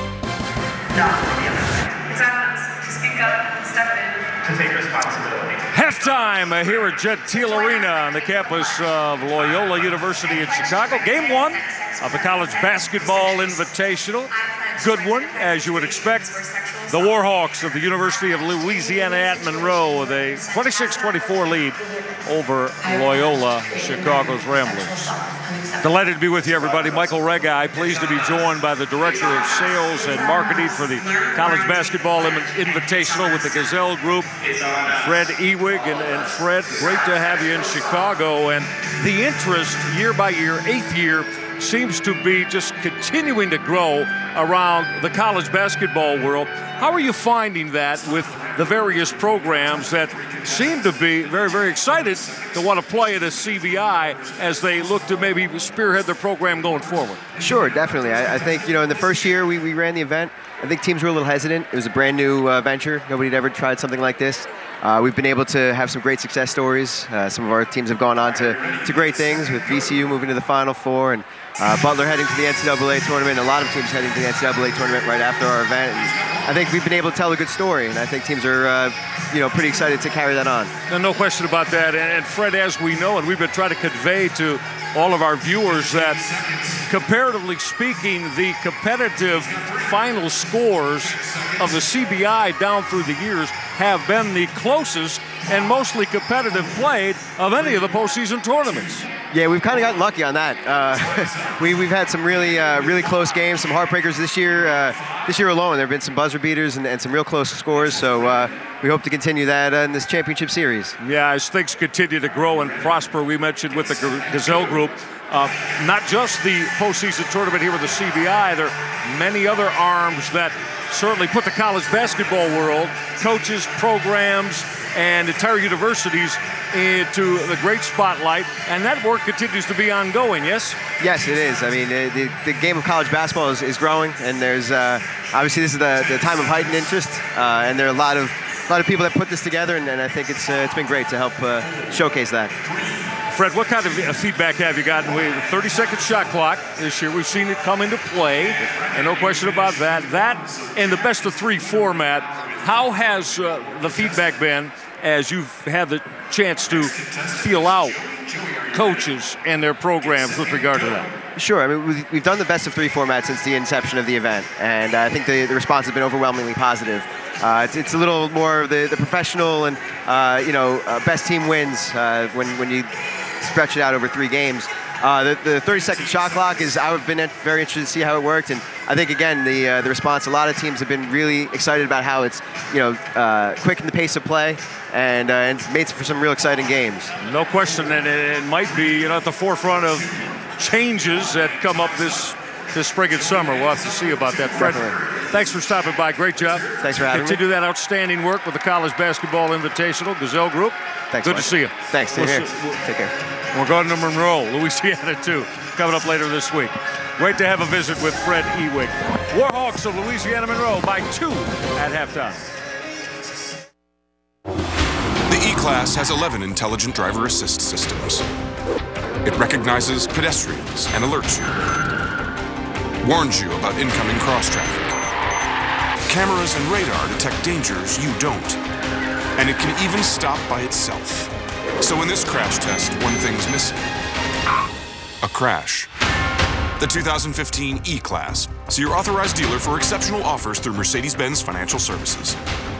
Speak up and step in. To take responsibility. Halftime here at Gentile Arena on the campus of Loyola University in Chicago. Game 1 of the College Basketball Invitational. Good one, as you would expect. The Warhawks of the University of Louisiana at Monroe with a 26-24 lead over Loyola, Chicago's Ramblers. Delighted to be with you, everybody. Michael Regai, pleased to be joined by the Director of Sales and Marketing for the College Basketball Invitational with the Gazelle Group, Fred Ewig. And Fred, great to have you in Chicago. And the interest, year by year, 8th year, seems to be just continuing to grow around the college basketball world. How are you finding that with the various programs that seem to be very, very excited to want to play at a CBI as they look to maybe spearhead their program going forward? Sure, definitely. I think, in the first year we ran the event, I think teams were a little hesitant. It was a brand new venture. Nobody had ever tried something like this. We've been able to have some great success stories. Some of our teams have gone on to great things, with VCU moving to the Final Four and Butler heading to the NCAA tournament. A lot of teams heading to the NCAA tournament right after our event. And I think we've been able to tell a good story, and I think teams are pretty excited to carry that on. No question about that. And Fred, as we know, and we've been trying to convey to all of our viewers that, comparatively speaking, the competitive final scores of the CBI down through the years have been the closest and mostly competitive played of any of the postseason tournaments. Yeah, we've kind of gotten lucky on that. We've had some really close games, some heartbreakers this year. This year alone, there have been some buzzer beaters and some real close scores. So we hope to continue that in this championship series. Yeah, as things continue to grow and prosper, we mentioned with the Gazelle Group, not just the postseason tournament here with the CBI, there are many other arms that certainly put the college basketball world, coaches, programs, and entire universities into the great spotlight, and that work continues to be ongoing, yes? Yes, it is. I mean, the game of college basketball is growing, and there's obviously this is the time of heightened interest, and there are a lot of people that put this together, and I think it's been great to help showcase that. Fred, what kind of feedback have you gotten? We have a 30-second shot clock this year. We've seen it come into play, and no question about that. That and the best-of-3 format, how has the feedback been as you've had the chance to feel out coaches and their programs with regard to that? Sure. I mean, we've done the best-of-3 format since the inception of the event, and I think the response has been overwhelmingly positive. It's a little more of the professional and best team wins when you stretch it out over 3 games. The 30-second shot clock I've been very interested to see how it worked, and I think again the response. A lot of teams have been really excited about how it's quickened the pace of play and made for some real exciting games. No question, and it might be at the forefront of changes that come up this spring and summer. We'll have to see about that. Fred, thanks for stopping by. Great job. Thanks for having me. Continue that outstanding work with the College Basketball Invitational, Gazelle Group. Thanks, Good Mike. to see you. Thanks. Take care. We're going to Monroe, Louisiana, too, coming up later this week. Great to have a visit with Fred Ewig. Warhawks of Louisiana, Monroe by 2 at halftime. The E-Class has 11 intelligent driver assist systems. It recognizes pedestrians and alerts you. Warns you about incoming cross-traffic. Cameras and radar detect dangers you don't. And it can even stop by itself. So in this crash test, one thing's missing. A crash. The 2015 E-Class. See your authorized dealer for exceptional offers through Mercedes-Benz Financial Services.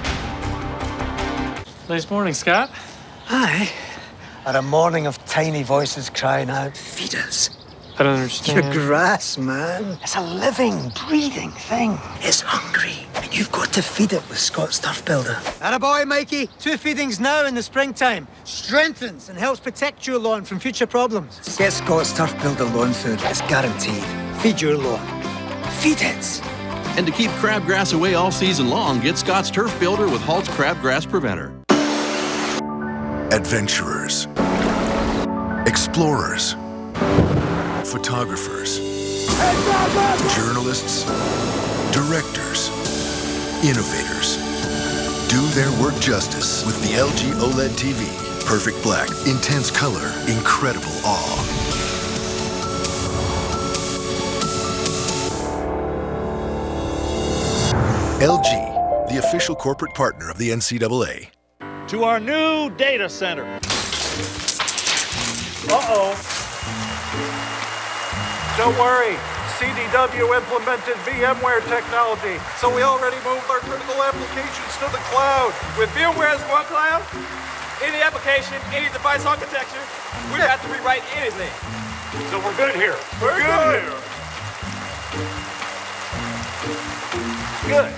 Nice morning, Scott. Aye. At a morning of tiny voices crying out, feed us. I don't understand. Your grass, man. It's a living, breathing thing. It's hungry, and you've got to feed it with Scott's Turf Builder. Attaboy, Mikey. 2 feedings now in the springtime. Strengthens and helps protect your lawn from future problems. Get Scott's Turf Builder lawn food. It's guaranteed. Feed your lawn. Feed it. And to keep crabgrass away all season long, get Scott's Turf Builder with Halt's Crabgrass Preventer. Adventurers, explorers, photographers, journalists, directors, innovators. Do their work justice with the LG OLED TV. Perfect black, intense color, incredible awe. LG, the official corporate partner of the NCAA. To our new data center. Don't worry, CDW implemented VMware technology, so we already moved our critical applications to the cloud. With VMware's One Cloud, any application, any device architecture, we don't have to rewrite anything. So we're good here. We're good here. Good.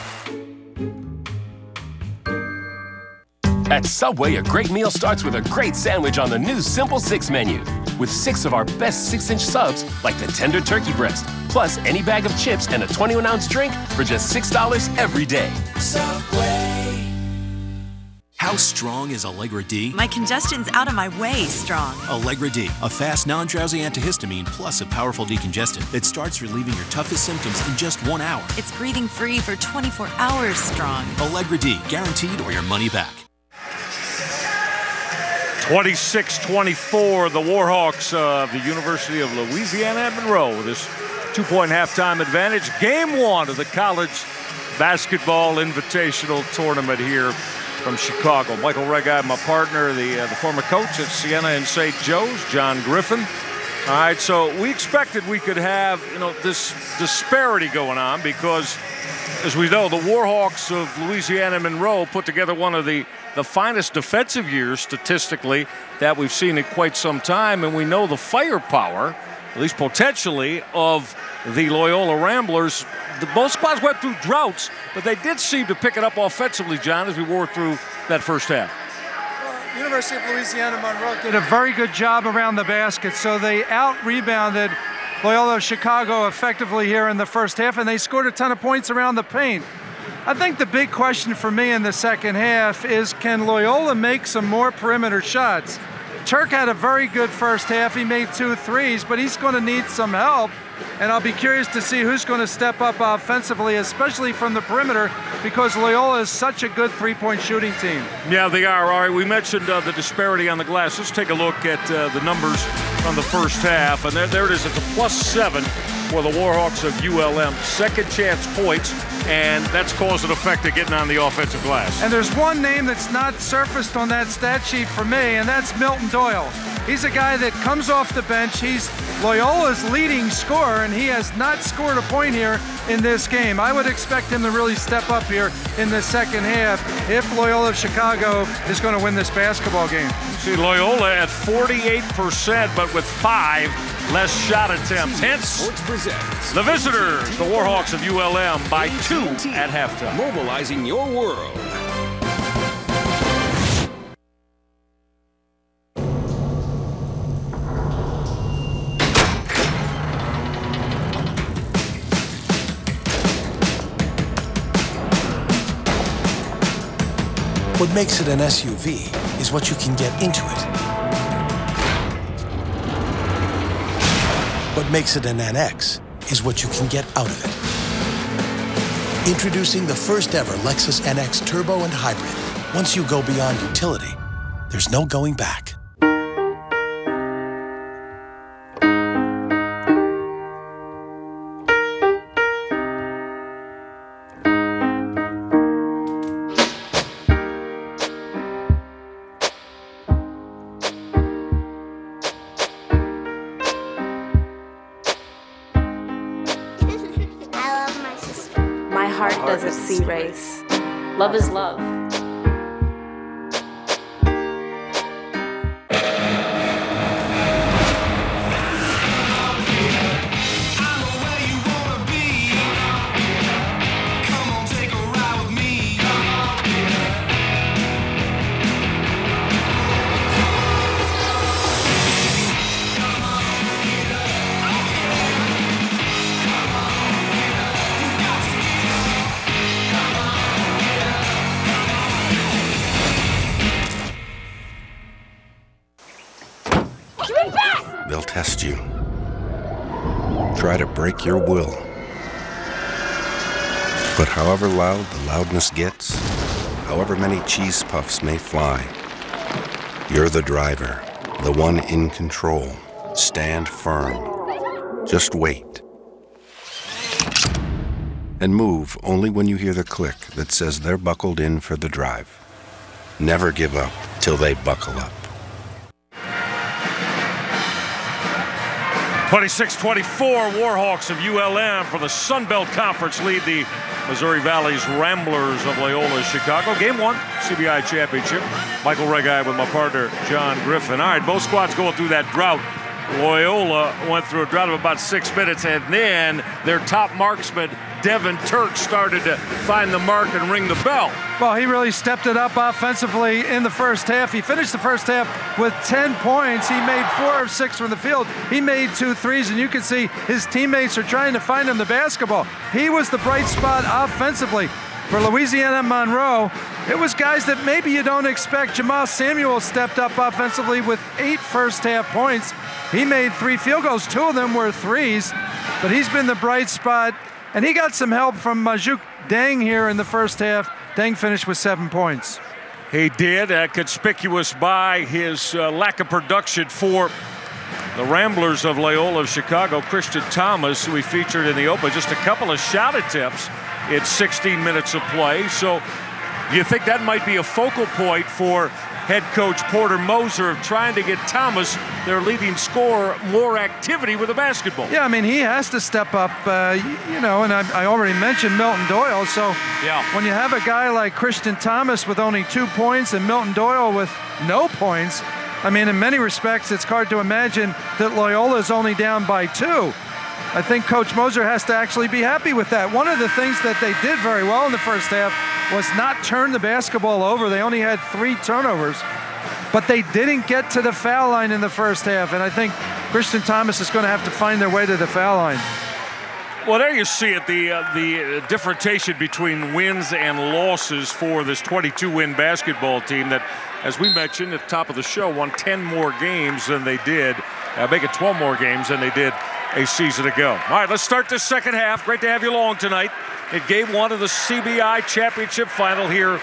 At Subway, a great meal starts with a great sandwich on the new Simple 6 menu. With 6 of our best 6-inch subs, like the tender turkey breast, plus any bag of chips and a 21-ounce drink for just $6 every day. Subway. How strong is Allegra D? My congestion's out of my way strong. Allegra D, a fast, non-drowsy antihistamine plus a powerful decongestant that starts relieving your toughest symptoms in just 1 hour. It's breathing free for 24 hours strong. Allegra D, guaranteed or your money back. 26-24, the Warhawks of the University of Louisiana at Monroe with this 2-point halftime advantage. Game 1 of the college basketball invitational tournament here from Chicago. Michael Regai, my partner, the former coach at Siena and St. Joe's, John Griffin. All right, so we expected we could have, this disparity going on because, as we know, the Warhawks of Louisiana and Monroe put together one of the finest defensive years statistically that we've seen in quite some time, and we know the firepower, at least potentially, of the Loyola Ramblers. Both squads went through droughts, but they did seem to pick it up offensively, John, as we wore through that first half. Well, University of Louisiana Monroe did a very good job around the basket, so they out-rebounded Loyola of Chicago effectively here in the first half, and they scored a ton of points around the paint. I think the big question for me in the second half is, can Loyola make some more perimeter shots? Turk had a very good first half. He made 2 threes, but he's going to need some help. And I'll be curious to see who's going to step up offensively, especially from the perimeter, because Loyola is such a good three-point shooting team. Yeah, they are. All right, we mentioned the disparity on the glass. Let's take a look at the numbers from the first half. And there it is. It's a +7 for the Warhawks of ULM. Second chance points, and that's cause and effect of getting on the offensive glass. And there's one name that's not surfaced on that stat sheet for me, and that's Milton Doyle. He's a guy that comes off the bench. He's Loyola's leading scorer, and he has not scored a point here in this game. I would expect him to really step up here in the second half if Loyola of Chicago is going to win this basketball game. See Loyola at 48%, but with 5 less shot attempts. Hence, the visitors, the Warhawks of ULM, by 2 at halftime. Mobilizing your world. What makes it an SUV is what you can get into it. What makes it an NX is what you can get out of it. Introducing the first ever Lexus NX Turbo and Hybrid. Once you go beyond utility, there's no going back. My heart doesn't see race. Love is love. They'll test you. Try to break your will. But however loud the loudness gets, however many cheese puffs may fly, you're the driver, the one in control. Stand firm. Just wait. And move only when you hear the click that says they're buckled in for the drive. Never give up till they buckle up. 26-24, Warhawks of ULM for the Sun Belt Conference lead the Missouri Valley's Ramblers of Loyola Chicago. Game 1, CBI Championship. Michael Regai with my partner, John Griffin. All right, both squads going through that drought. Loyola went through a drought of about 6 minutes, and then their top marksman, Devin Turk, started to find the mark and ring the bell. Well, he really stepped it up offensively in the first half. He finished the first half with 10 points. He made 4 of 6 from the field. He made 2 threes, and you can see his teammates are trying to find him the basketball. He was the bright spot offensively. For Louisiana Monroe, it was guys that maybe you don't expect. Jamal Samuel stepped up offensively with 8 first-half points. He made 3 field goals. 2 of them were threes, but he's been the bright spot. And he got some help from Majuk Deng here in the first half. Deng finished with 7 points. He did, conspicuous by his lack of production for the Ramblers of Loyola of Chicago. Christian Thomas, who we featured in the Open, just a couple of shot attempts in 16 minutes of play. So you think that might be a focal point for head coach Porter Moser of trying to get Thomas, their leading scorer, more activity with the basketball. Yeah, I mean, he has to step up, you know, and I already mentioned Milton Doyle. So when you have a guy like Christian Thomas with only 2 points and Milton Doyle with no points, I mean, in many respects, it's hard to imagine that Loyola is only down by 2. I think Coach Moser has to actually be happy with that. One of the things that they did very well in the first half was not turn the basketball over. They only had 3 turnovers, but they didn't get to the foul line in the first half. And I think Christian Thomas is going to have to find their way to the foul line. Well, there you see it, the differentiation between wins and losses for this 22-win basketball team that, as we mentioned at the top of the show, won 10 more games than they did, make it 12 more games than they did a season ago. All right, let's start this second half. Great to have you along tonight at Game 1 of the CBI Championship Final here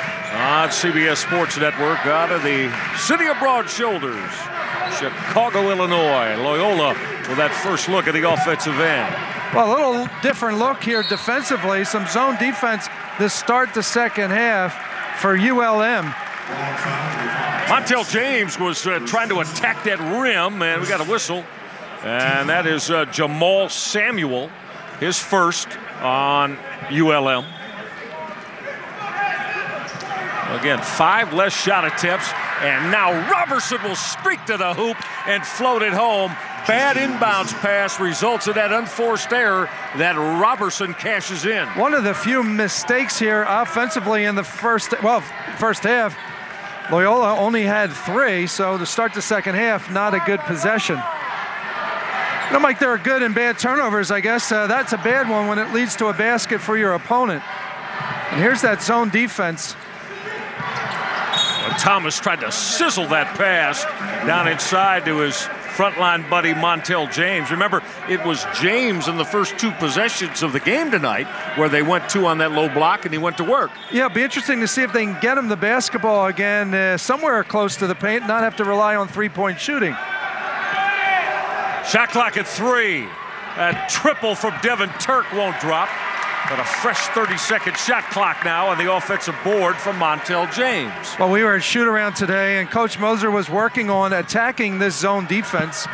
on CBS Sports Network out of the city of Broad Shoulders, Chicago, Illinois. Loyola with that first look at the offensive end. Well, a little different look here defensively. Some zone defense to start the second half for ULM. Montel James was trying to attack that rim, and we got a whistle. And that is Jamal Samuel, his first on ULM. Again, 5 less shot attempts, and now Robertson will streak to the hoop and float it home. Bad inbounds pass results in that unforced error that Robertson cashes in. One of the few mistakes here offensively in the first half. Loyola only had 3, so to start the second half, not a good possession. You know, Mike, there are good and bad turnovers, I guess. That's a bad one when it leads to a basket for your opponent. And here's that zone defense. Well, Thomas tried to sizzle that pass down inside to his frontline buddy Montel James. Remember, it was James in the first 2 possessions of the game tonight where they went 2 on that low block and he went to work. Yeah, it'll be interesting to see if they can get him the basketball again somewhere close to the paint, not have to rely on 3-point shooting. Shot clock at 3. A triple from Devin Turk won't drop, but a fresh 30-second shot clock now on the offensive board from Montel James. Well, we were at shoot-around today, and Coach Moser was working on attacking this zone defense.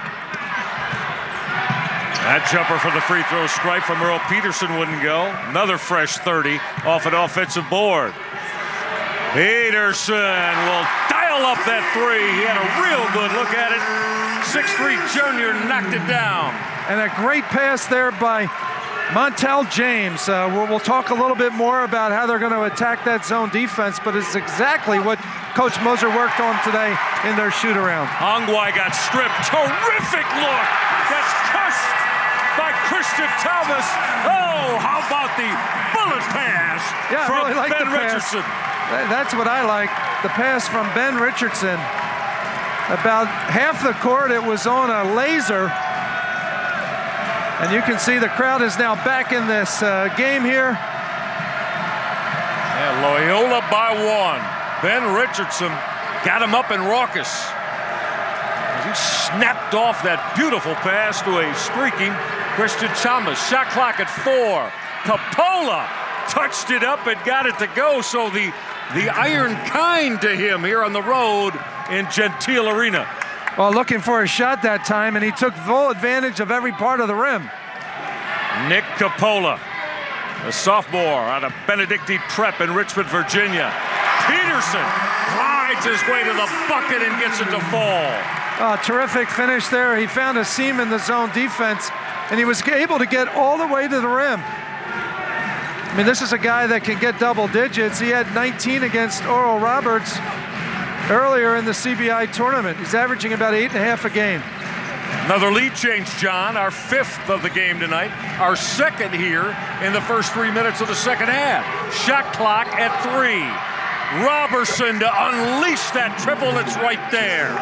That jumper for the free throw stripe from Earl Peterson wouldn't go. Another fresh 30 off an offensive board. Peterson will dial up that 3. He had a real good look at it. 6'3" junior knocked it down. And a great pass there by Montel James. We'll talk a little bit more about how they're going to attack that zone defense, but it's exactly what Coach Moser worked on today in their shoot-around. Hongwai got stripped. Terrific look. That's crushed by Christian Thomas. Oh, how about the bullet pass from really like Ben Richardson? That's what I like, the pass from Ben Richardson. About half the court, it was on a laser. And you can see the crowd is now back in this game here. Yeah, Loyola by 1. Ben Richardson got him up and raucous. He snapped off that beautiful pass to a streaking Christian Thomas. Shot clock at 4. Capola touched it up and got it to go. So the iron kind to him here on the road in Gentile Arena. Well, looking for a shot that time, and he took full advantage of every part of the rim. Nick Capola, a sophomore out of Benedictine Prep in Richmond, Virginia. Peterson glides his way to the bucket and gets it to fall. Terrific finish there. He found a seam in the zone defense, and he was able to get all the way to the rim. I mean, this is a guy that can get double digits. He had 19 against Oral Roberts earlier in the CBI tournament. He's averaging about 8.5 a game. Another lead change, John. Our 5th of the game tonight. Our 2nd here in the first 3 minutes of the second half. Shot clock at 3. Robertson to unleash that triple that's right there.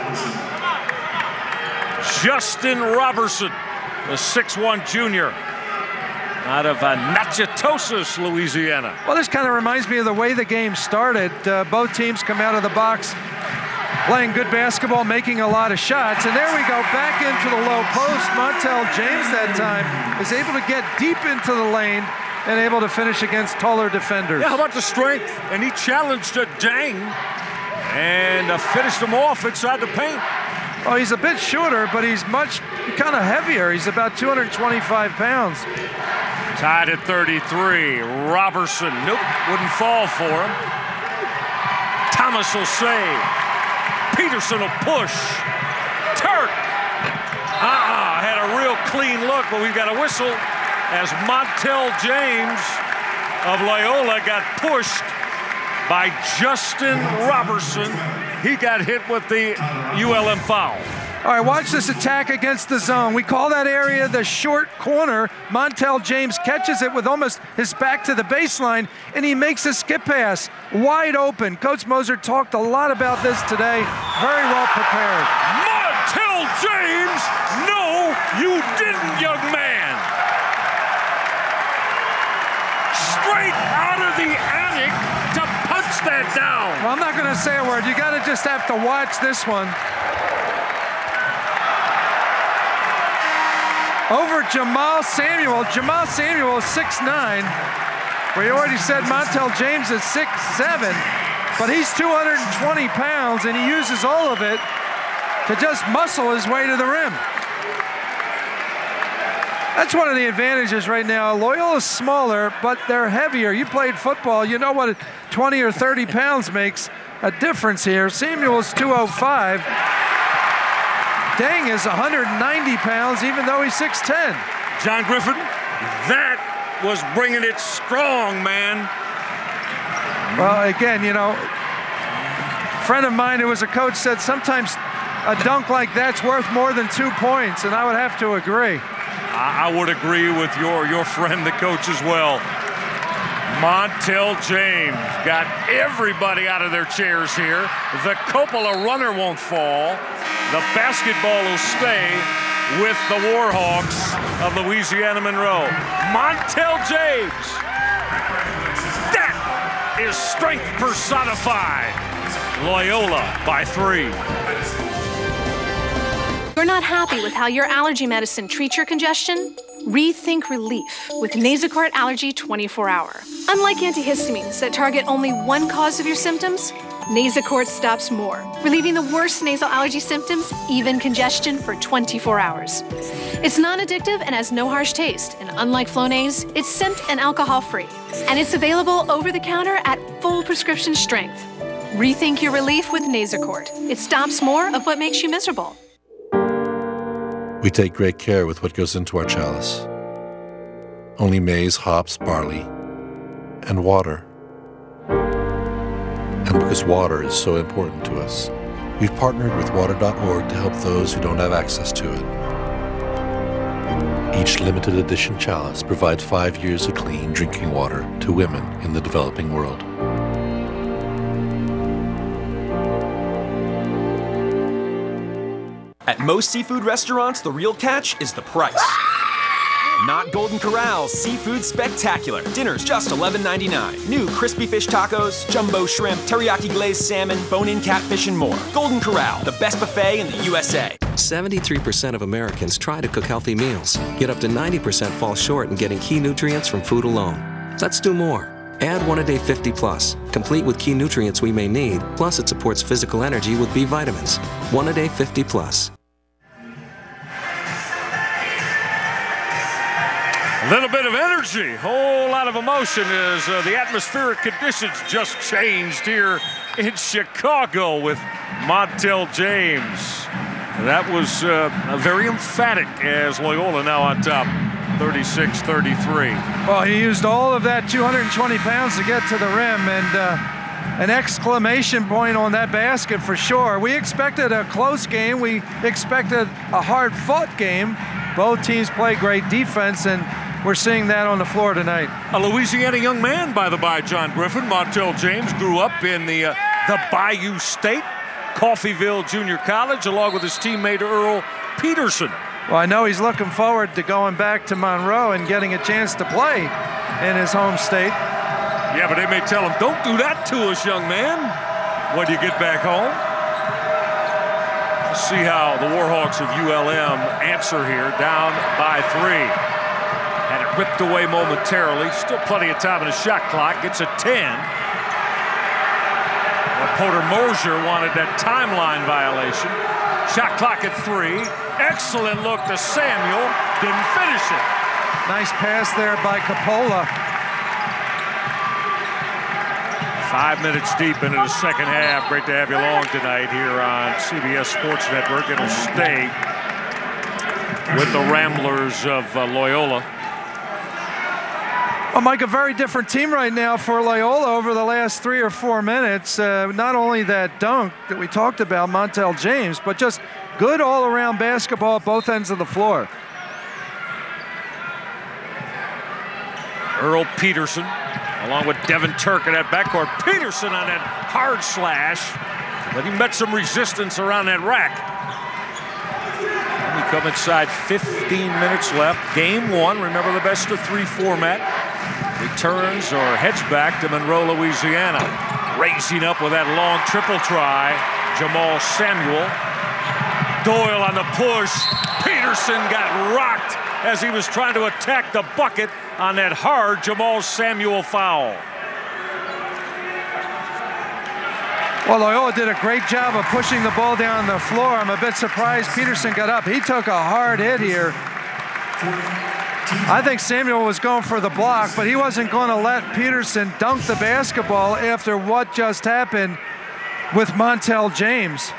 Justin Robertson, the 6'1 junior out of Natchitoches, Louisiana. Well, this kind of reminds me of the way the game started. Both teams come out of the box playing good basketball, making a lot of shots. And there we go, back into the low post. Montel James that time is able to get deep into the lane and able to finish against taller defenders. Yeah, how about the strength? And he challenged a Dang and finished him off inside the paint. Oh, he's a bit shorter, but he's kind of heavier. He's about 225 pounds. Tied at 33. Robertson, nope, wouldn't fall for him. Thomas will save. Peterson will push. Turk. Had a real clean look, but we've got a whistle as Montel James of Loyola got pushed by Justin Robertson. He got hit with the ULM foul. All right, watch this attack against the zone. We call that area the short corner. Montel James catches it with almost his back to the baseline, and he makes a skip pass wide open. Coach Moser talked a lot about this today. Very well prepared. Montel James, no, you didn't, young man. Straight out of the attic to punch that down. Well, I'm not going to say a word. You got to just have to watch this one. Over Jamal Samuel. Jamal Samuel is 6'9". We already said Montel James is 6'7", but he's 220 pounds, and he uses all of it to just muscle his way to the rim. That's one of the advantages right now. Loyola's smaller, but they're heavier. You played football, you know what 20 or 30 pounds makes a difference here. Samuel's 205. Dang is 190 pounds, even though he's 6'10". John Griffin, that was bringing it strong, man. Well, again, you know, a friend of mine who was a coach said sometimes a dunk like that's worth more than 2 points, and I would have to agree. I would agree with your friend, the coach, as well. Montel James got everybody out of their chairs here. The Coppola runner won't fall. The basketball will stay with the Warhawks of Louisiana Monroe. Montel James. That is strength personified. Loyola by 3. You're not happy with how your allergy medicine treats your congestion? Rethink relief with Nasacort Allergy 24-Hour. Unlike antihistamines that target only one cause of your symptoms, Nasacort stops more, relieving the worst nasal allergy symptoms, even congestion, for 24 hours. It's non-addictive and has no harsh taste, and unlike Flonase, it's scent and alcohol-free. And it's available over the counter at full prescription strength. Rethink your relief with Nasacort. It stops more of what makes you miserable. We take great care with what goes into our chalice. Only maize, hops, barley, and water. And because water is so important to us, we've partnered with water.org to help those who don't have access to it. Each limited edition chalice provides 5 years of clean drinking water to women in the developing world. At most seafood restaurants, the real catch is the price. Not Golden Corral's Seafood Spectacular. Dinner's just $11.99. New crispy fish tacos, jumbo shrimp, teriyaki glazed salmon, bone-in catfish, and more. Golden Corral, the best buffet in the USA. 73% of Americans try to cook healthy meals, yet up to 90% fall short in getting key nutrients from food alone. Let's do more. Add One A Day 50 Plus, complete with key nutrients we may need, plus it supports physical energy with B vitamins. One A Day 50 Plus. A little bit of energy, whole lot of emotion as the atmospheric conditions just changed here in Chicago with Montel James. That was very emphatic as Loyola now on top, 36-33. Well, he used all of that 220 pounds to get to the rim, and an exclamation point on that basket for sure. We expected a close game. We expected a hard-fought game. Both teams play great defense, and we're seeing that on the floor tonight. A Louisiana young man, by the by, John Griffin. Montel James grew up in the Bayou State, Coffeyville Junior College, along with his teammate Earl Peterson. Well, I know he's looking forward to going back to Monroe and getting a chance to play in his home state. Yeah, but they may tell him, don't do that to us, young man, when you get back home. Let's see how the Warhawks of ULM answer here, down by 3. Had it ripped away momentarily. Still plenty of time in the shot clock. Gets a 10. Well, Porter Mosier wanted that timeline violation. Shot clock at 3. Excellent look to Samuel. Didn't finish it. Nice pass there by Coppola. 5 minutes deep into the second half. Great to have you along tonight here on CBS Sports Network. It'll stay with the Ramblers of Loyola. Well, Mike, a very different team right now for Loyola over the last 3 or 4 minutes. Not only that dunk that we talked about, Montel James, but just good all-around basketball at both ends of the floor. Earl Peterson, along with Devin Turk in that backcourt. Peterson on that hard slash, but he met some resistance around that rack. And we come inside 15 minutes left. Game 1, remember the best-of-3 format. Returns or heads back to Monroe, Louisiana. Raising up with that long triple try, Jamal Samuel. Doyle on the push. Peterson got rocked as he was trying to attack the bucket on that hard Jamal Samuel foul. Well, Loyola did a great job of pushing the ball down the floor. I'm a bit surprised Peterson got up. He took a hard hit here. I think Samuel was going for the block, but he wasn't going to let Peterson dunk the basketball after what just happened with Montel James.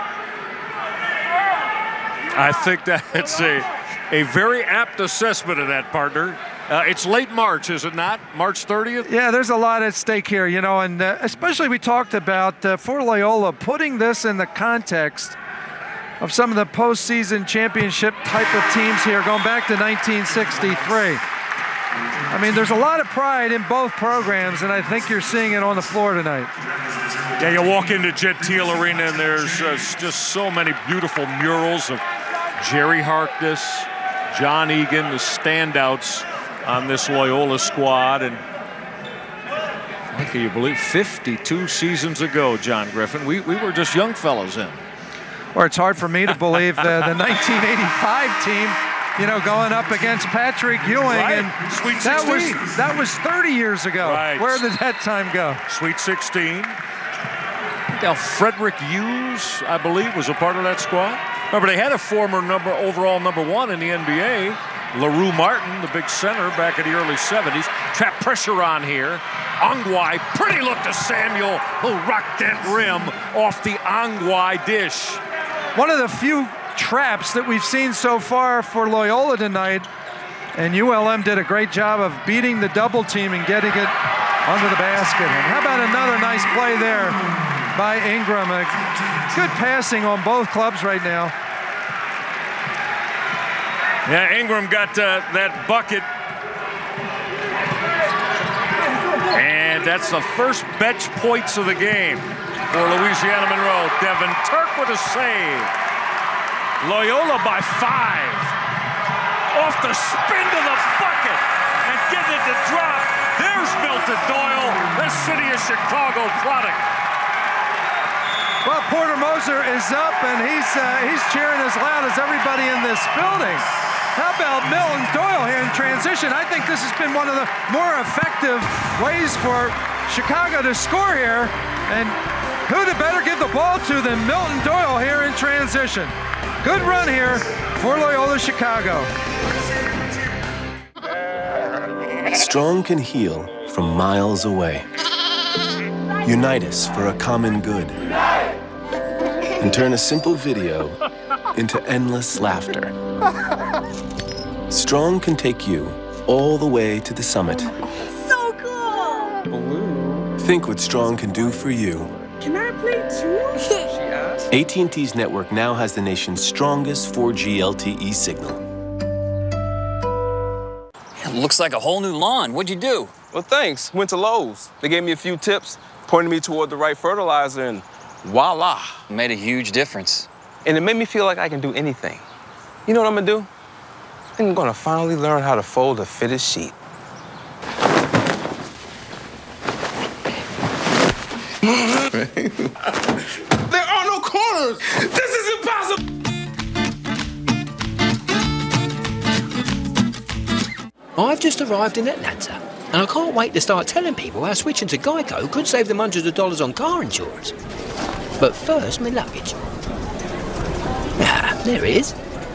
I think that's a very apt assessment of that, partner. It's late March, is it not? March 30th? Yeah, there's a lot at stake here, you know, and especially we talked about for Loyola, putting this in the context of some of the postseason championship type of teams here going back to 1963. I mean, there's a lot of pride in both programs, and I think you're seeing it on the floor tonight. Yeah, you walk into Gentile Arena, and there's just so many beautiful murals of Jerry Harkness, John Egan, the standouts on this Loyola squad. And can you believe 52 seasons ago, John Griffin, we were just young fellows then. Or it's hard for me to believe the 1985 team, you know, going up against Patrick Ewing. Right. And Sweet 16. That was 30 years ago. Right. Where did that time go? Sweet 16. Now, Frederick Hughes, I believe, was a part of that squad. Remember, they had a former overall number 1 in the NBA, LaRue Martin, the big center back in the early 70s. Trap pressure on here. Ongwai, pretty look to Samuel, who rocked that rim off the Ongwai dish. One of the few traps that we've seen so far for Loyola tonight, and ULM did a great job of beating the double team and getting it under the basket. And how about another nice play there by Ingram? Good passing on both clubs right now. Yeah, Ingram got that bucket. And that's the first bench points of the game for Louisiana Monroe. Devin Turk with a save. Loyola by 5. Off the spin to the bucket and getting it to drop. There's Milton Doyle, the City of Chicago product. Well, Porter Moser is up, and he's cheering as loud as everybody in this building. How about Milton Doyle here in transition? I think this has been one of the more effective ways for Chicago to score here. And who to better give the ball to than Milton Doyle here in transition? Good run here for Loyola Chicago. Strong can heal from miles away. Unite us for a common good. And turn a simple video into endless laughter. Strong can take you all the way to the summit. So cool! Think what Strong can do for you. Can I play too? She asked. AT&T's network now has the nation's strongest 4G LTE signal. It looks like a whole new lawn. What'd you do? Well, thanks. Went to Lowe's. They gave me a few tips, pointed me toward the right fertilizer, and voila. Made a huge difference. And it made me feel like I can do anything. You know what I'm gonna do? I'm gonna finally learn how to fold a fitted sheet. There are no corners! This is impossible! I've just arrived in Atlanta, and I can't wait to start telling people how switching to Geico could save them hundreds of dollars on car insurance. But first, my luggage. Ah, there it is.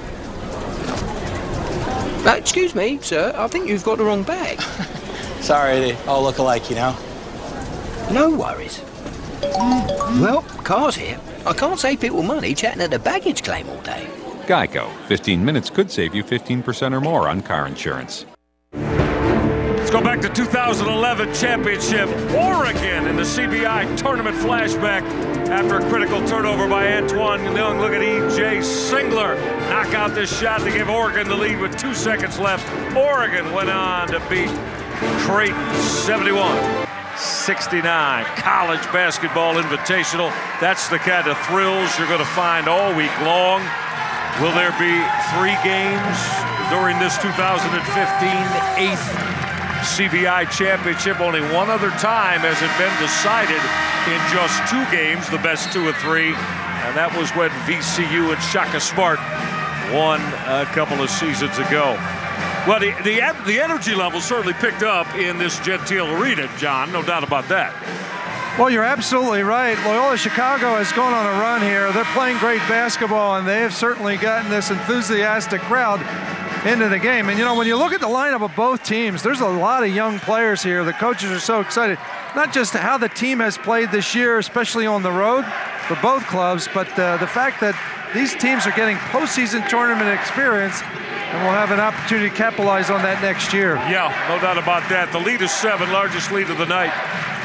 Excuse me, sir, I think you've got the wrong bag. Sorry, they all look alike, you know? No worries. Well, car's here. I can't save people money chatting at the baggage claim all day. Geico. 15 minutes could save you 15% or more on car insurance. Let's go back to 2011 championship. Oregon in the CBI tournament flashback after a critical turnover by Antoine Young. Look at E.J. Singler knock out this shot to give Oregon the lead with 2 seconds left. Oregon went on to beat Creighton 71-69. College basketball invitational. That's the kind of thrills you're going to find all week long. Will there be 3 games during this 2015 8th CBI championship? Only one other time has it been decided in just 2 games, the best 2 of 3, and that was when VCU and Shaka Smart won a couple of seasons ago. Well, the energy level certainly picked up in this Gentile Arena, John, no doubt about that. Well, you're absolutely right. Loyola Chicago has gone on a run here. They're playing great basketball, and they have certainly gotten this enthusiastic crowd into the game. And, you know, when you look at the lineup of both teams, there's a lot of young players here. The coaches are so excited, not just how the team has played this year, especially on the road for both clubs, but the fact that these teams are getting postseason tournament experience, and we'll have an opportunity to capitalize on that next year. Yeah, no doubt about that. The lead is 7, largest lead of the night.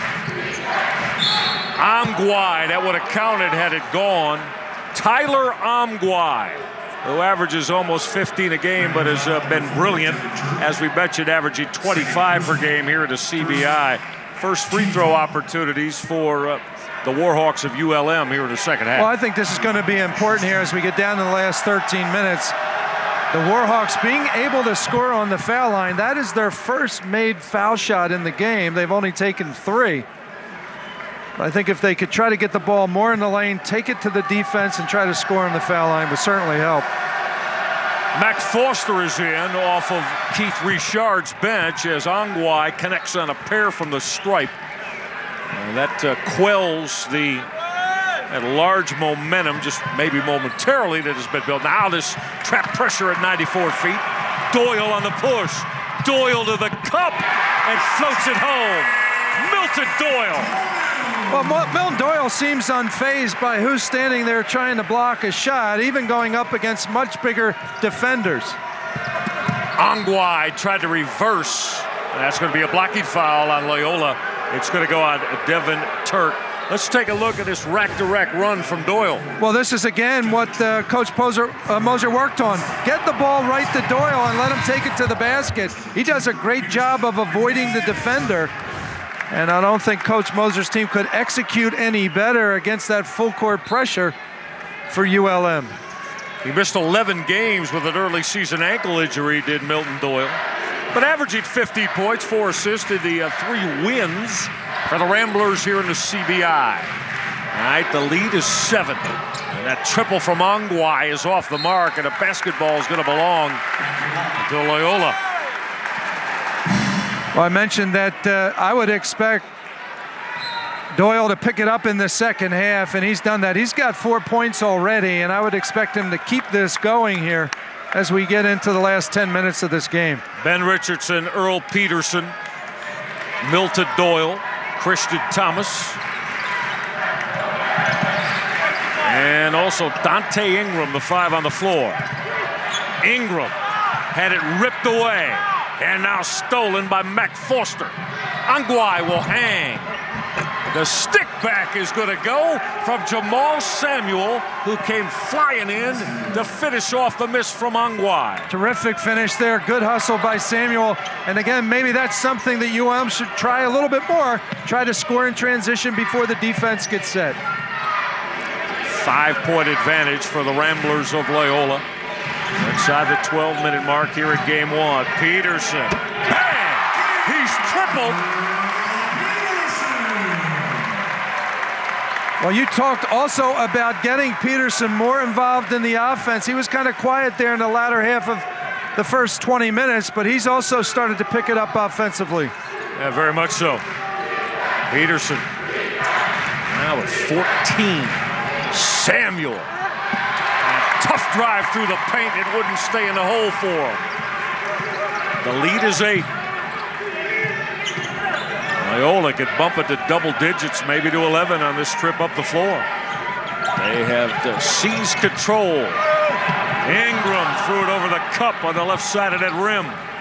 Amguai, that would have counted had it gone. Tyler Amguai, who averages almost 15 a game, but has been brilliant, as we mentioned, averaging 25 per game here at the CBI. First free throw opportunities for the Warhawks of ULM here in the second half. Well, I think this is going to be important here as we get down to the last 13 minutes. The Warhawks being able to score on the foul line, that is their first made foul shot in the game. They've only taken 3. I think if they could try to get the ball more in the lane, take it to the defense, and try to score on the foul line would certainly help. Mac Foster is in off of Keith Richard's bench as Amguai connects on a pair from the stripe. And that quells that large momentum, just maybe momentarily, that has been built. Now this trap pressure at 94 feet. Doyle on the push. Doyle to the cup and floats it home. Milton Doyle. Well, Milton Doyle seems unfazed by who's standing there trying to block a shot, even going up against much bigger defenders. Amguai tried to reverse, and that's going to be a blocking foul on Loyola. It's going to go on Devin Turk. Let's take a look at this rack-to-rack run from Doyle. Well, this is, again, what Coach Moser worked on. Get the ball right to Doyle and let him take it to the basket. He does a great job of avoiding the defender. And I don't think Coach Moser's team could execute any better against that full-court pressure for ULM. He missed 11 games with an early season ankle injury, did Milton Doyle. But averaging 50 points, 4 assists in the 3 wins for the Ramblers here in the CBI. All right, the lead is 7. And that triple from Amguai is off the mark, and a basketball is going to belong to Loyola. Well, I mentioned that I would expect Doyle to pick it up in the second half, and he's done that. He's got 4 points already, and I would expect him to keep this going here as we get into the last 10 minutes of this game. Ben Richardson, Earl Peterson, Milton Doyle, Christian Thomas. And also Dante Ingram, the 5 on the floor. Ingram had it ripped away, and now stolen by Mac Foster. Angwai will hang. The stick back is going to go from Jamal Samuel, who came flying in to finish off the miss from Angwai. Terrific finish there. Good hustle by Samuel. And again, maybe that's something that UM should try a little bit more. Try to score in transition before the defense gets set. 5-point advantage for the Ramblers of Loyola. Inside the 12-minute mark here at game 1. Peterson. Bang! He's tripled. Well, you talked also about getting Peterson more involved in the offense. He was kind of quiet there in the latter half of the first 20 minutes, but he's also started to pick it up offensively. Yeah, very much so. Peterson now at 14. Samuel. A tough drive through the paint. It wouldn't stay in the hole for him. The lead is 8. Loyola could bump it to double digits, maybe to 11 on this trip up the floor. They have seized control. Ingram threw it over the cup on the left side of that rim.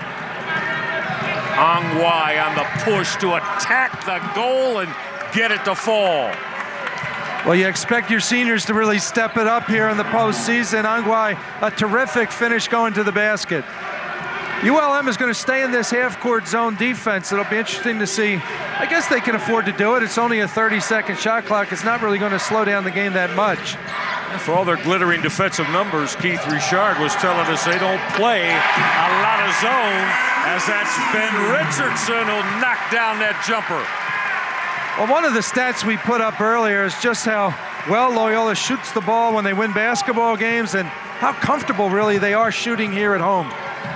Angwai on the push to attack the goal and get it to fall. Well, you expect your seniors to really step it up here in the postseason. Angwai, a terrific finish going to the basket. ULM is going to stay in this half-court zone defense. It'll be interesting to see. I guess they can afford to do it. It's only a 30-second shot clock. It's not really going to slow down the game that much. And for all their glittering defensive numbers, Keith Richard was telling us they don't play a lot of zone, as that's Ben Richardson who'll knock down that jumper. Well, one of the stats we put up earlier is just how well Loyola shoots the ball when they win basketball games and how comfortable really they are shooting here at home.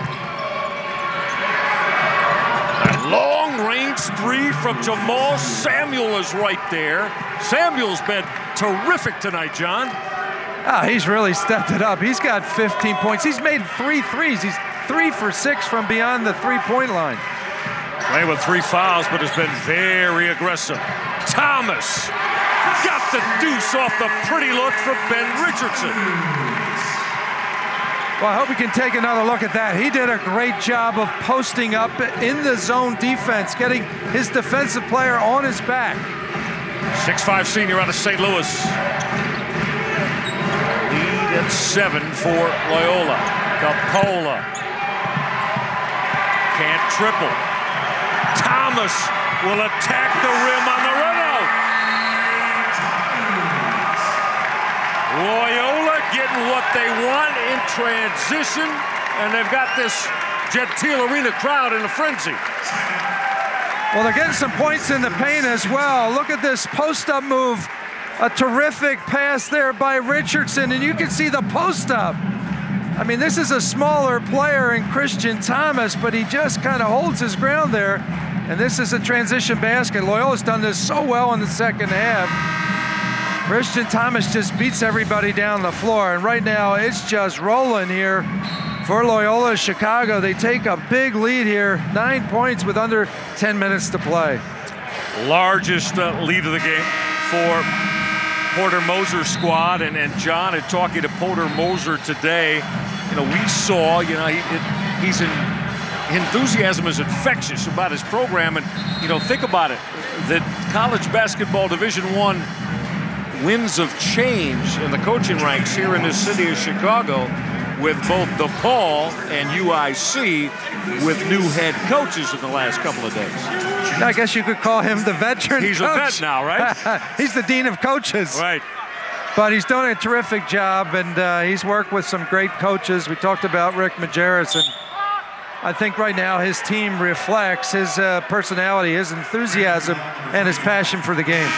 Long-range 3 from Jamal Samuel is right there. Samuel's been terrific tonight, John. Ah, he's really stepped it up. He's got 15 points. He's made 3 threes. He's 3 for 6 from beyond the 3-point line. Playing with 3 fouls, but has been very aggressive. Thomas got the deuce off the pretty look from Ben Richardson. Well, I hope we can take another look at that. He did a great job of posting up in the zone defense, getting his defensive player on his back. 6'5" senior out of St. Louis. Lead at 7 for Loyola. Capola. Can't triple. Thomas will attack the rim on the run out. Loyola getting what they want in transition, and they've got this Gentile Arena crowd in a frenzy. Well, they're getting some points in the paint as well. Look at this post-up move. A terrific pass there by Richardson, and you can see the post-up. I mean, this is a smaller player in Christian Thomas, but he just kind of holds his ground there. And this is a transition basket. Loyola's done this so well in the second half. Christian Thomas just beats everybody down the floor. And right now, it's just rolling here for Loyola Chicago. They take a big lead here, 9 points with under 10 minutes to play. Largest lead of the game for Porter Moser's squad. And John, in talking to Porter Moser today, you know, we saw, you know, he's in enthusiasm is infectious about his program, and you know, think about it, that college basketball Division I winds of change in the coaching ranks here in the city of Chicago, with both DePaul and UIC with new head coaches in the last couple of days. I guess you could call him the veteran He's coach. a vet now, right? He's the dean of coaches. Right. But he's done a terrific job, and he's worked with some great coaches. We talked about Rick Majerus, and I think right now his team reflects his personality, his enthusiasm, and his passion for the game.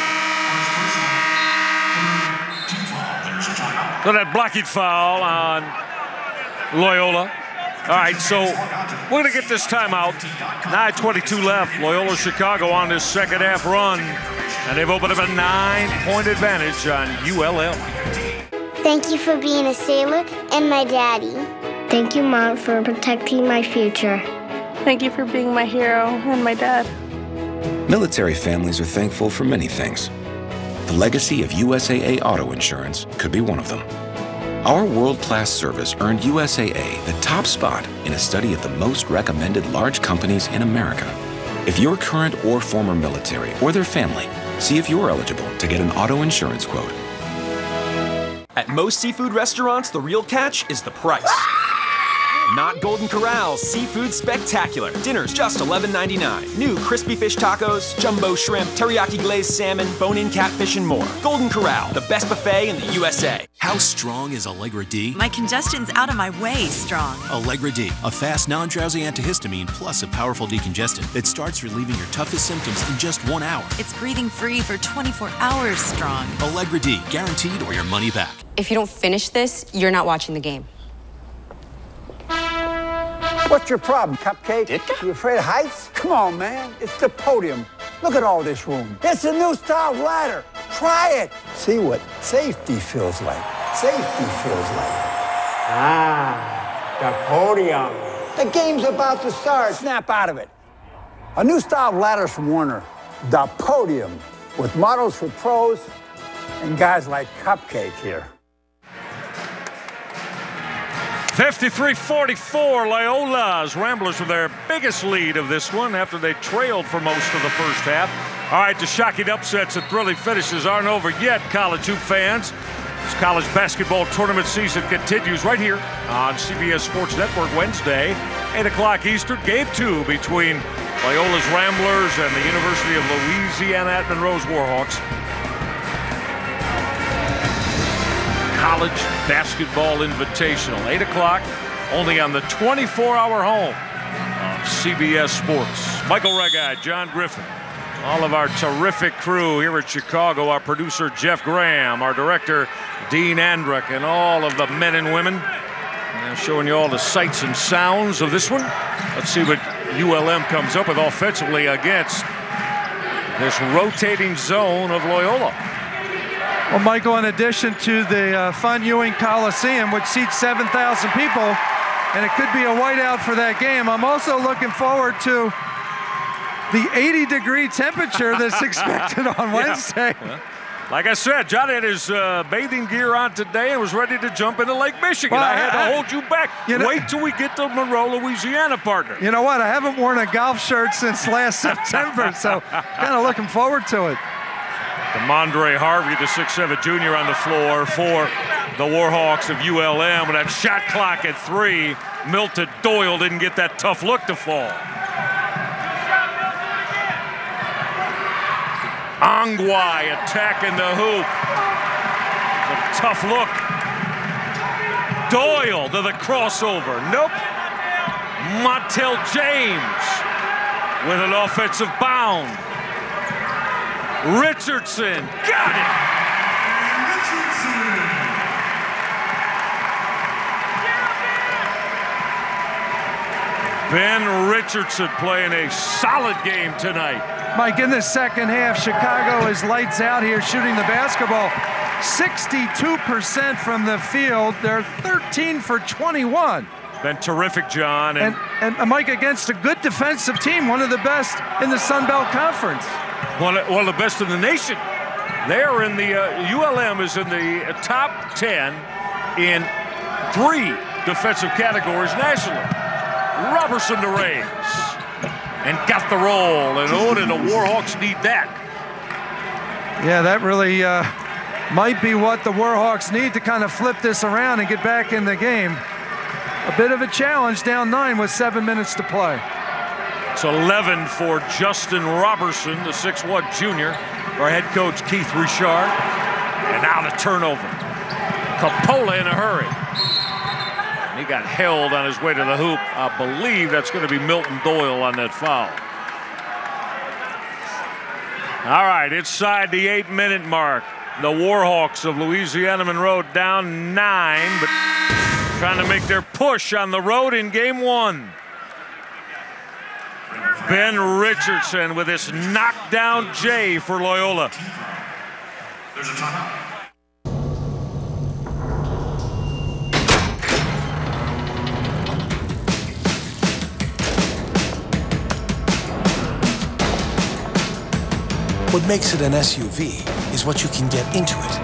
So that blocking foul on Loyola. All right, so we're going to get this timeout. 9:22 left. Loyola Chicago on this second half run, and they've opened up a 9-point advantage on ULM. Thank you for being a sailor and my daddy. Thank you, Mom, for protecting my future. Thank you for being my hero and my dad. Military families are thankful for many things. The legacy of USAA Auto Insurance could be one of them. Our world-class service earned USAA the top spot in a study of the most recommended large companies in America. If you're current or former military or their family, see if you're eligible to get an auto insurance quote. At most seafood restaurants, the real catch is the price. Not Golden Corral's Seafood Spectacular. Dinner's just $11.99. New crispy fish tacos, jumbo shrimp, teriyaki glazed salmon, bone-in catfish, and more. Golden Corral, the best buffet in the USA. How strong is Allegra D? My congestion's out of my way strong. Allegra D, a fast, non-drowsy antihistamine plus a powerful decongestant that starts relieving your toughest symptoms in just 1 hour. It's breathing free for 24 hours strong. Allegra D, guaranteed or your money back. If you don't finish this, you're not watching the game. What's your problem, Cupcake? You afraid of heights? Come on, man. It's the podium. Look at all this room. It's a new style ladder. Try it. See what safety feels like. Safety feels like. Ah, the podium. The game's about to start. Snap out of it. A new style of ladders from Warner. The podium. With models for pros and guys like Cupcake here. 53-44, Loyola's Ramblers with their biggest lead of this one after they trailed for most of the first half. All right, the shocking upsets and thrilling finishes aren't over yet, college hoop fans. This college basketball tournament season continues right here on CBS Sports Network Wednesday, 8 o'clock Eastern. Game 2 between Loyola's Ramblers and the University of Louisiana at Monroe's Warhawks. College Basketball Invitational, 8 o'clock, only on the 24-hour home of CBS Sports. Michael Reggai, John Griffin, all of our terrific crew here at Chicago, our producer Jeff Graham, our director Dean Andrick, and all of the men and women. Now showing you all the sights and sounds of this one. Let's see what ULM comes up with offensively against this rotating zone of Loyola. Well, Michael, in addition to the Fun Ewing Coliseum, which seats 7,000 people, and it could be a whiteout for that game, I'm also looking forward to the 80-degree temperature that's expected on Wednesday. Yeah. Like I said, John had his bathing gear on today and was ready to jump into Lake Michigan. Well, I had to hold you back. Wait till we get to Monroe, Louisiana, partner. You know what? I haven't worn a golf shirt since last September, so kind of looking forward to it. DeMondre Harvey, the 6'7" junior, on the floor for the Warhawks of ULM. With that shot clock at 3, Milton Doyle didn't get that tough look to fall. Angwai attacking the hoop. A tough look. Doyle to the crossover. Nope. Montel James with an offensive bound. Richardson got it. Ben Richardson playing a solid game tonight. Mike, in the second half, Chicago is lights out here shooting the basketball. 62% from the field. They're 13 for 21. Been terrific, John. And Mike, against a good defensive team, one of the best in the Sun Belt Conference. One of the best in the nation. They're in the, ULM is in the top 10 in 3 defensive categories nationally. Robertson to raise. And got the roll. And the Warhawks need that. Yeah, that really might be what the Warhawks need to kind of flip this around and get back in the game. A bit of a challenge, down 9 with 7 minutes to play. It's 11 for Justin Robertson, the 6'1" junior, our head coach Keith Richard. And now the turnover. Coppola in a hurry. And he got held on his way to the hoop. I believe that's going to be Milton Doyle on that foul. All right, inside the 8-minute mark. The Warhawks of Louisiana Monroe down 9, but trying to make their push on the road in game 1. Ben Richardson with this knockdown J for Loyola. There's a timeout. What makes it an SUV is what you can get into it.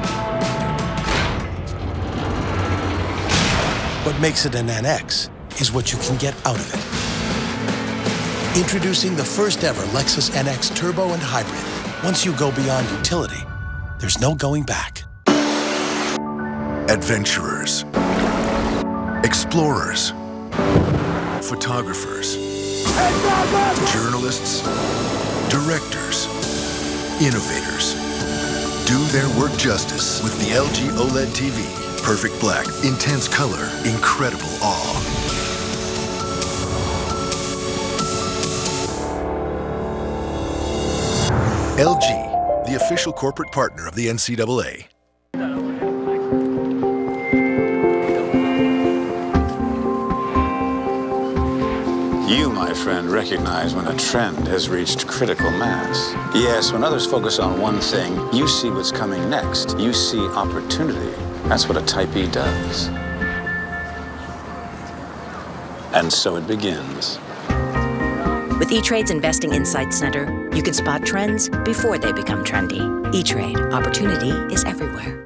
What makes it an NX is what you can get out of it. Introducing the first ever Lexus NX Turbo and Hybrid. Once you go beyond utility, there's no going back. Adventurers, explorers, photographers, journalists, directors, innovators. Do their work justice with the LG OLED TV. Perfect black, intense color, incredible awe. LG, the official corporate partner of the NCAA. You, my friend, recognize when a trend has reached critical mass. Yes, when others focus on one thing, you see what's coming next. You see opportunity. That's what a Type E does. And so it begins. With E-Trade's Investing Insight Center, you can spot trends before they become trendy. E-Trade, opportunity is everywhere.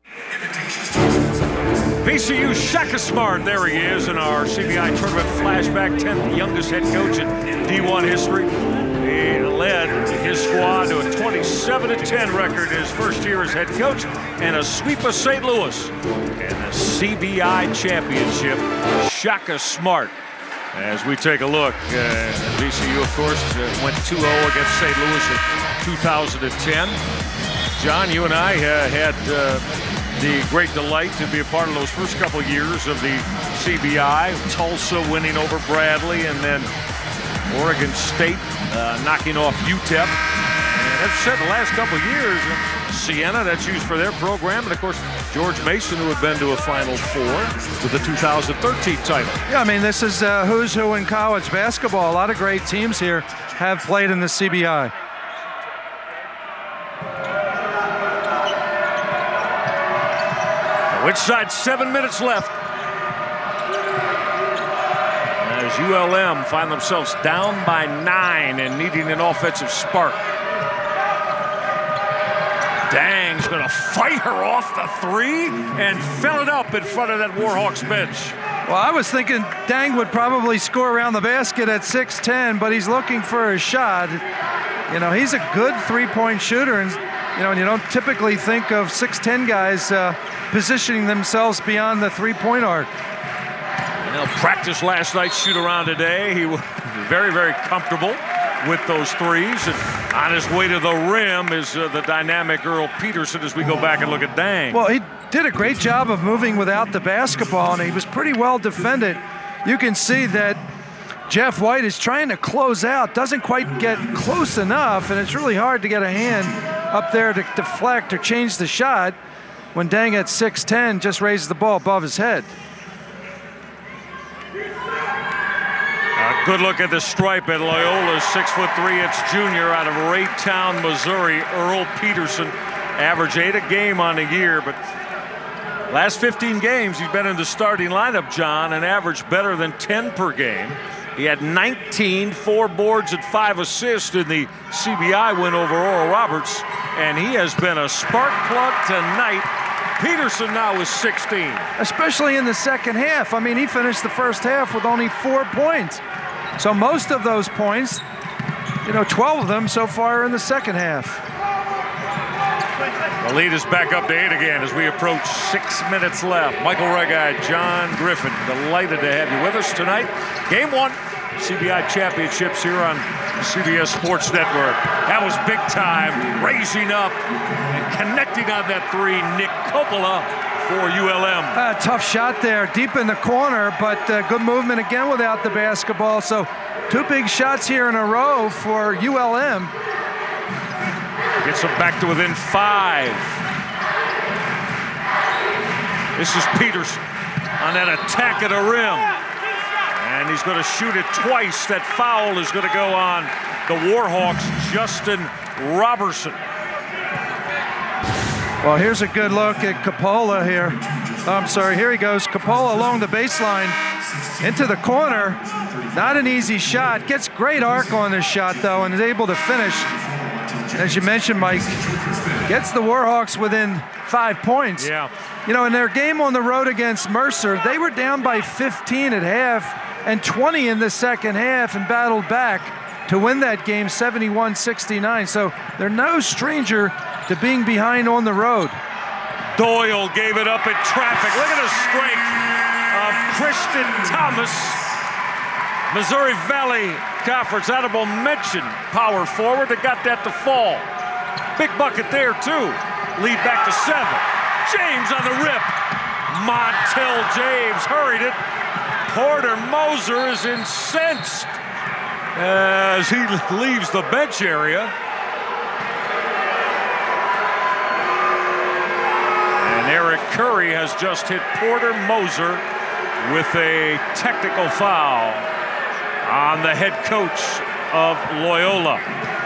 VCU Shaka Smart, there he is in our CBI Tournament Flashback, 10th youngest head coach in D1 history. He led his squad to a 27-10 record his first year as head coach and a sweep of St. Louis in the CBI Championship. Shaka Smart. As we take a look, VCU, of course, went 2-0 against St. Louis in 2010. John, you and I had the great delight to be a part of those first couple of years of the CBI. Tulsa winning over Bradley, and then Oregon State knocking off UTEP. And as I said, the last couple of years, Siena, that's used for their program, and of course George Mason, who had been to a Final Four with the 2013 title. Yeah, I mean, this is who's who in college basketball. A lot of great teams here have played in the CBI. Which side? 7 minutes left. As ULM find themselves down by 9 and needing an offensive spark. Dang's going to fight her off the three and fill it up in front of that Warhawks bench. Well, I was thinking Dang would probably score around the basket at 6'10", but he's looking for a shot. You know, he's a good three-point shooter, and you don't typically think of 6'10" guys positioning themselves beyond the three-point arc. Practice last night, shoot around today. He was very, very comfortable with those threes. And on his way to the rim is the dynamic Earl Peterson as we go back and look at Dang. Well, he did a great job of moving without the basketball, and he was pretty well defended. You can see that Jeff White is trying to close out, doesn't quite get close enough, and it's really hard to get a hand up there to deflect or change the shot when Dang at 6'10" just raises the ball above his head. A good look at the stripe at Loyola, 6'3", it's junior out of Raytown, Missouri, Earl Peterson. Average 8 a game on the year, but last 15 games he's been in the starting lineup, John, and averaged better than 10 per game. He had 19, 4 boards and 5 assists in the CBI win over Oral Roberts, and he has been a spark plug tonight. Peterson now is 16. Especially in the second half. I mean, he finished the first half with only 4 points. So most of those points, 12 of them so far in the second half. The lead is back up to 8 again as we approach 6 minutes left. Michael Reggie, John Griffin, delighted to have you with us tonight. Game 1, CBI Championships here on CBS Sports Network. That was big time, raising up and connecting on that three, Nick Coppola for ULM. Tough shot there, deep in the corner, but good movement again without the basketball. So 2 big shots here in a row for ULM. Gets them back to within 5. This is Peterson on that attack at the rim. And he's going to shoot it twice. That foul is going to go on the Warhawks, Justin Robertson. Well, here's a good look at Coppola here. I'm sorry, here he goes. Coppola along the baseline into the corner. Not an easy shot. Gets great arc on this shot, though, and is able to finish. As you mentioned, Mike, gets the Warhawks within 5 points. Yeah. You know, in their game on the road against Mercer, they were down by 15 at half and 20 in the second half and battled back to win that game 71-69. So they're no stranger to being behind on the road. Doyle gave it up in traffic. Look at the strength of Christian Thomas. Missouri Valley Conference honorable mention power forward that got that to fall. Big bucket there too. Lead back to 7. James on the rip. Montel James hurried it. Porter Moser is incensed as he leaves the bench area. And Eric Curry has just hit Porter Moser with a technical foul on the head coach of Loyola.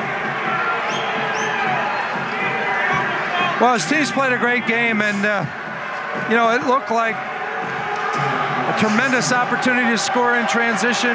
Well, his team's played a great game, and you know, it looked like a tremendous opportunity to score in transition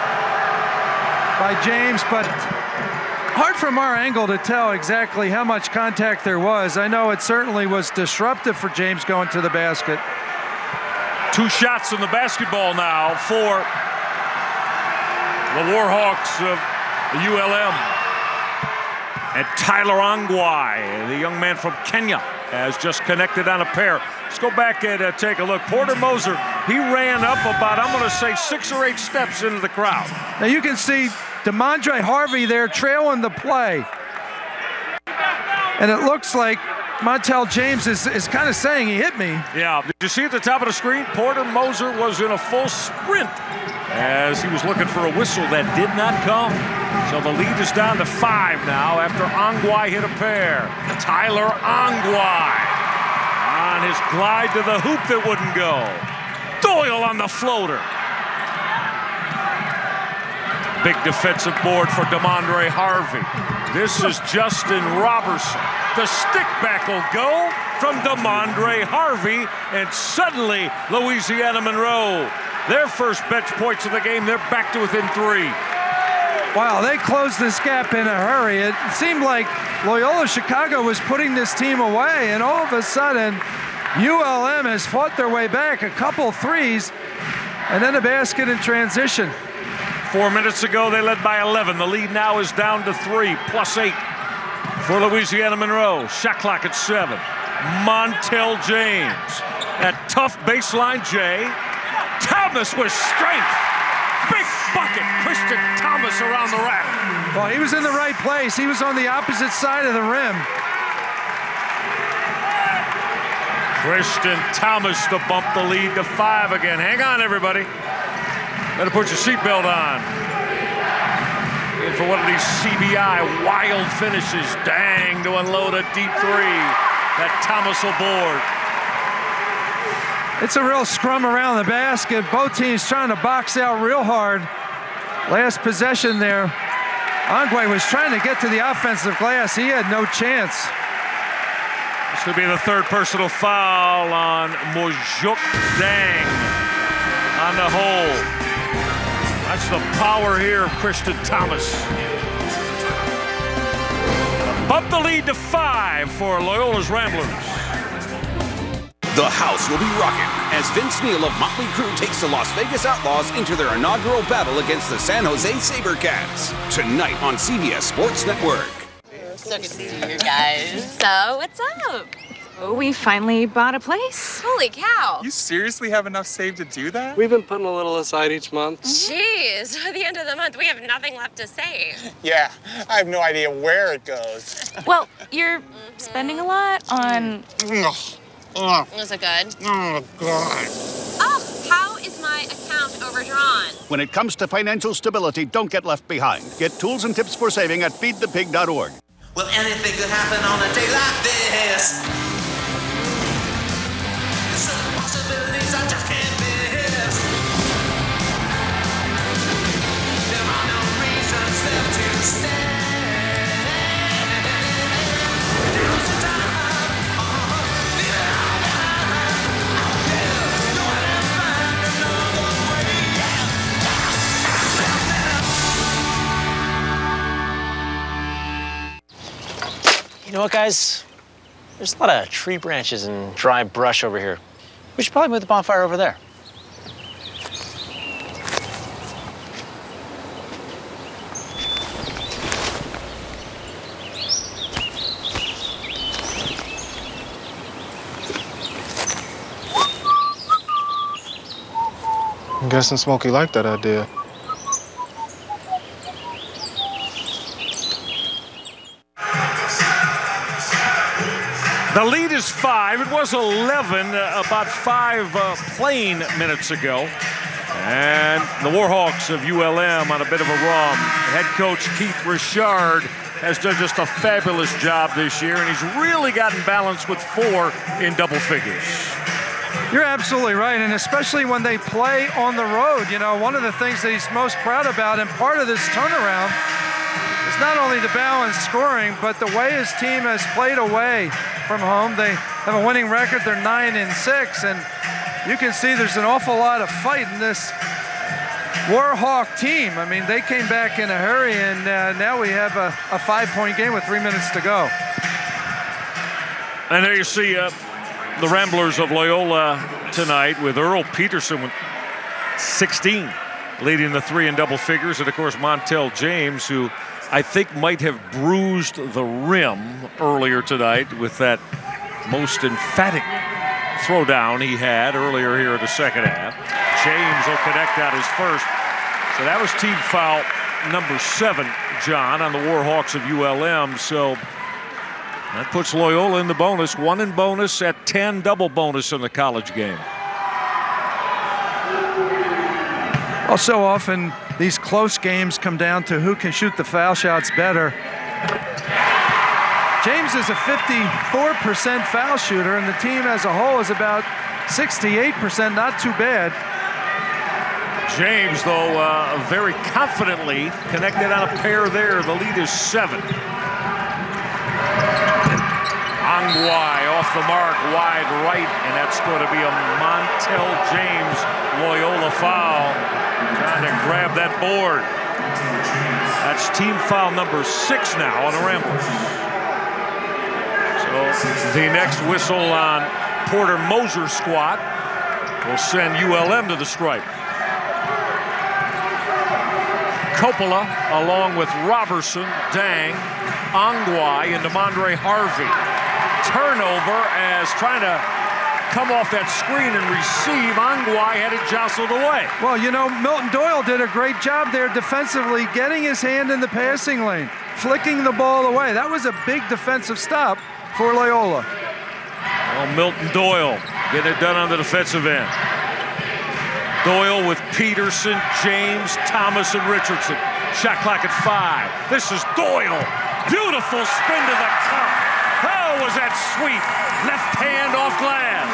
by James, but hard from our angle to tell exactly how much contact there was. I know it certainly was disruptive for James going to the basket. 2 shots in the basketball now for the Warhawks of ULM. And Tyler Ongwai, the young man from Kenya, has just connected on a pair. Let's go back and take a look. Porter Moser, he ran up about, I'm going to say, 6 or 8 steps into the crowd. Now you can see DeMondre Harvey there trailing the play. And it looks like Montel James is kind of saying he hit me. Yeah, did you see at the top of the screen? Porter Moser was in a full sprint as he was looking for a whistle that did not come. So the lead is down to 5 now after Ongwai hit a pair. Tyler Ongwai on his glide to the hoop that wouldn't go. Doyle on the floater. Big defensive board for DeMondre Harvey. This is Justin Robertson. The stick back will go from DeMondre Harvey, and suddenly Louisiana Monroe, their first bench points of the game, they're back to within 3. Wow, they closed this gap in a hurry. It seemed like Loyola Chicago was putting this team away, and all of a sudden, ULM has fought their way back, a couple threes, and then a basket in transition. 4 minutes ago, they led by 11. The lead now is down to 3, plus 8 for Louisiana Monroe. Shot clock at 7. Montel James. That tough baseline J. Thomas with strength. Big bucket. Christian Thomas around the rack. Well, he was in the right place. He was on the opposite side of the rim. Christian Thomas to bump the lead to 5 again. Hang on, everybody. Better put your seatbelt on. In for one of these CBI wild finishes. Dang, to unload a deep 3. That Thomas will board. It's a real scrum around the basket. Both teams trying to box out real hard. Last possession there. Ongwai was trying to get to the offensive glass. He had no chance. This could be the 3rd personal foul on Mojuk Dang on the hole. That's the power here of Christian Thomas. Bump the lead to 5 for Loyola's Ramblers. The house will be rocking as Vince Neil of Motley Crue takes the Las Vegas Outlaws into their inaugural battle against the San Jose SaberCats. Tonight on CBS Sports Network. So good to see you guys. So, what's up? Oh, we finally bought a place. Holy cow. You seriously have enough saved to do that? We've been putting a little aside each month. Jeez, at the end of the month, we have nothing left to save. Yeah, I have no idea where it goes. Well, you're spending a lot on... Was it good? Oh, God. Oh, how is my account overdrawn? When it comes to financial stability, don't get left behind. Get tools and tips for saving at feedthepig.org. Well, anything could happen on a day like this. There's certain possibilities I just can't miss. There are no reasons left to stay. Now's the time. You know what, guys? There's a lot of tree branches and dry brush over here. We should probably move the bonfire over there. I'm guessing Smokey liked that idea. The lead is 5. It was 11 about 5 playing minutes ago. And the Warhawks of ULM on a bit of a run. Head coach Keith Richard has done just a fabulous job this year, and he's really gotten balanced with 4 in double figures. You're absolutely right, and especially when they play on the road. You know, one of the things that he's most proud about, and part of this turnaround, is not only the balanced scoring, but the way his team has played away from home. They have a winning record. They're 9-6, and you can see there's an awful lot of fight in this Warhawk team. I mean, they came back in a hurry, and now we have a 5-point game with 3 minutes to go. And there you see the Ramblers of Loyola tonight with Earl Peterson with 16, leading the 3 in double figures, and of course Montel James, who I think might have bruised the rim earlier tonight with that most emphatic throwdown he had earlier here in the second half. James will connect out his first. So that was team foul number 7, John, on the Warhawks of ULM. So that puts Loyola in the bonus. 1 in bonus at 10, double bonus in the college game. Well, so often these close games come down to who can shoot the foul shots better. James is a 54% foul shooter, and the team as a whole is about 68%, not too bad. James, though, very confidently connected on a pair there. The lead is 7. Angwai off the mark, wide right, and that's going to be a Montel James Loyola foul. Trying to grab that board. That's team foul number 6 now on the Ramblers. So the next whistle on Porter Moser's squad will send ULM to the stripe. Coppola along with Robertson, Dang, Angwai, and DeMondre Harvey. Turnover as trying to come off that screen and receive. Angwai had it jostled away. Well, you know, Milton Doyle did a great job there defensively, getting his hand in the passing lane, flicking the ball away. That was a big defensive stop for Loyola. Well, Milton Doyle getting it done on the defensive end. Doyle with Peterson, James, Thomas, and Richardson. Shot clock at 5. This is Doyle. Beautiful spin to the cup. Oh, was that sweet? Left hand off glass.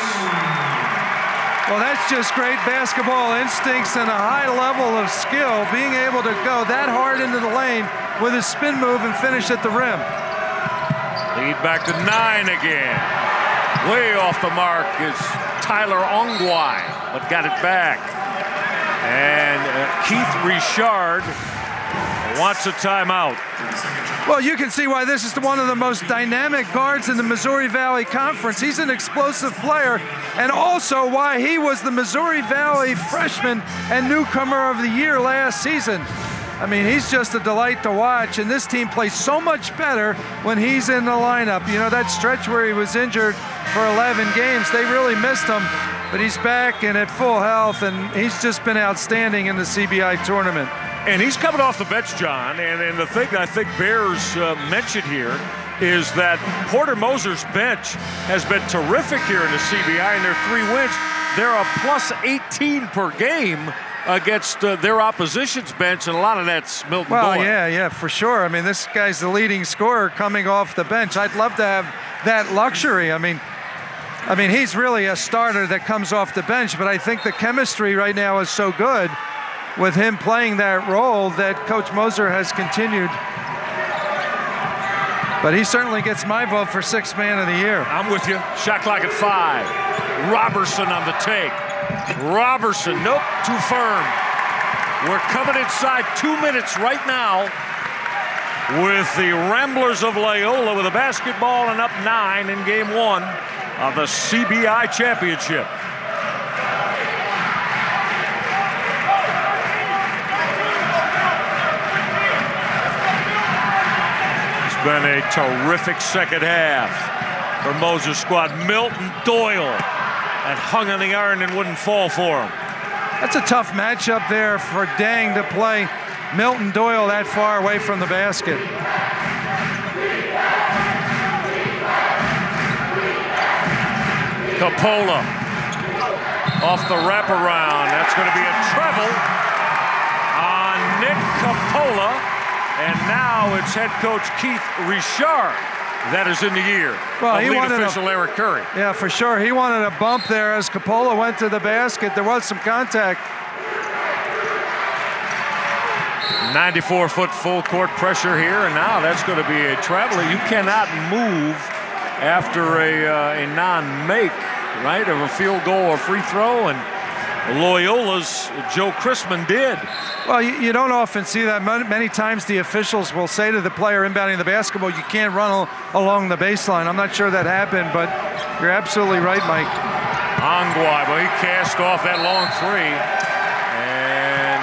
Well, that's just great basketball instincts and a high level of skill, being able to go that hard into the lane with his spin move and finish at the rim. Lead back to 9 again. Way off the mark is Tyler Angwai, but got it back. And Keith Richard wants a timeout. Well, you can see why this is one of the most dynamic guards in the Missouri Valley Conference. He's an explosive player, and also why he was the Missouri Valley Freshman and Newcomer of the Year last season. I mean, he's just a delight to watch, and this team plays so much better when he's in the lineup. You know, that stretch where he was injured for 11 games, they really missed him, but he's back and at full health, and he's just been outstanding in the CBI tournament. And he's coming off the bench, John, and the thing I think bears mention here is that Porter Moser's bench has been terrific here in the CBI, and their 3 wins. They're a plus 18 per game against their opposition's bench, and a lot of that's Milton Doyle. Well, yeah, for sure. I mean, this guy's the leading scorer coming off the bench. I'd love to have that luxury. I mean, he's really a starter that comes off the bench, but I think the chemistry right now is so good with him playing that role that Coach Moser has continued. But he certainly gets my vote for 6th man of the year. I'm with you. Shot clock at 5. Robertson on the take. Robertson, nope, too firm. We're coming inside 2 minutes right now. with the Ramblers of Loyola with a basketball and up 9 in game 1 of the CBI championship. It's been a terrific second half for Moses' squad. Milton Doyle had hung on the iron and wouldn't fall for him. That's a tough matchup there for Dang to play Milton Doyle that far away from the basket. Coppola off the wraparound. That's going to be a travel on Nick Coppola. And now it's head coach Keith Richard that is in the ear. Well, he lead wanted official Eric Curry. Yeah, for sure. He wanted a bump there as Coppola went to the basket. There was some contact. 94-foot full court pressure here, and now that's going to be a traveler. You cannot move after a non-make, right, of a field goal or free throw, and Loyola's Joe Chrisman did. Well, you don't often see that. Many times the officials will say to the player inbounding the basketball, you can't run along the baseline. I'm not sure that happened, but you're absolutely right, Mike. Ongwai, well, he cast off that long three, and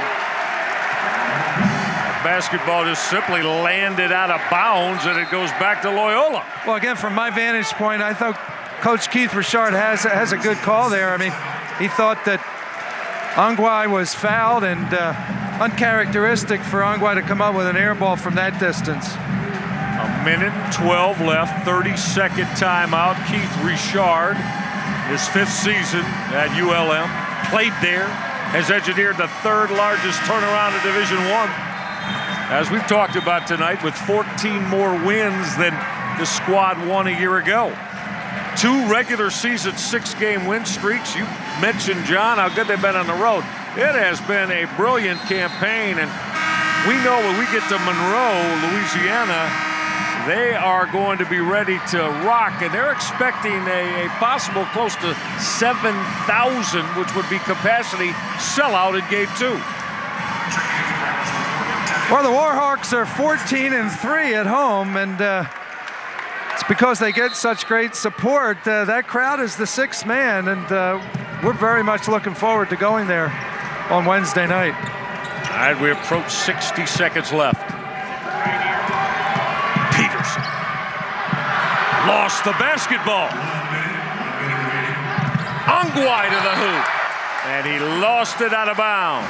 the basketball just simply landed out of bounds, and it goes back to Loyola. Well, again, from my vantage point, I thought Coach Keith Richard has a good call there. I mean, he thought that Ongwai was fouled, and uncharacteristic for Ongwai to come up with an air ball from that distance. A minute and 12 left, 32nd timeout. Keith Richard, his 5th season at ULM, played there, has engineered the 3rd largest turnaround in Division I. As we've talked about tonight, with 14 more wins than the squad won a year ago. 2 regular season 6-game win streaks. You mentioned, John, how good they've been on the road. It has been a brilliant campaign, and we know when we get to Monroe, Louisiana, they are going to be ready to rock, and they're expecting a possible close to 7,000, which would be capacity sellout in game 2. Well, the Warhawks are 14-3 at home, and it's because they get such great support. That crowd is the 6th man, and we're very much looking forward to going there on Wednesday night. All right, we approach 60 seconds left. Peterson lost the basketball. Ongwai to the hoop, and he lost it out of bounds.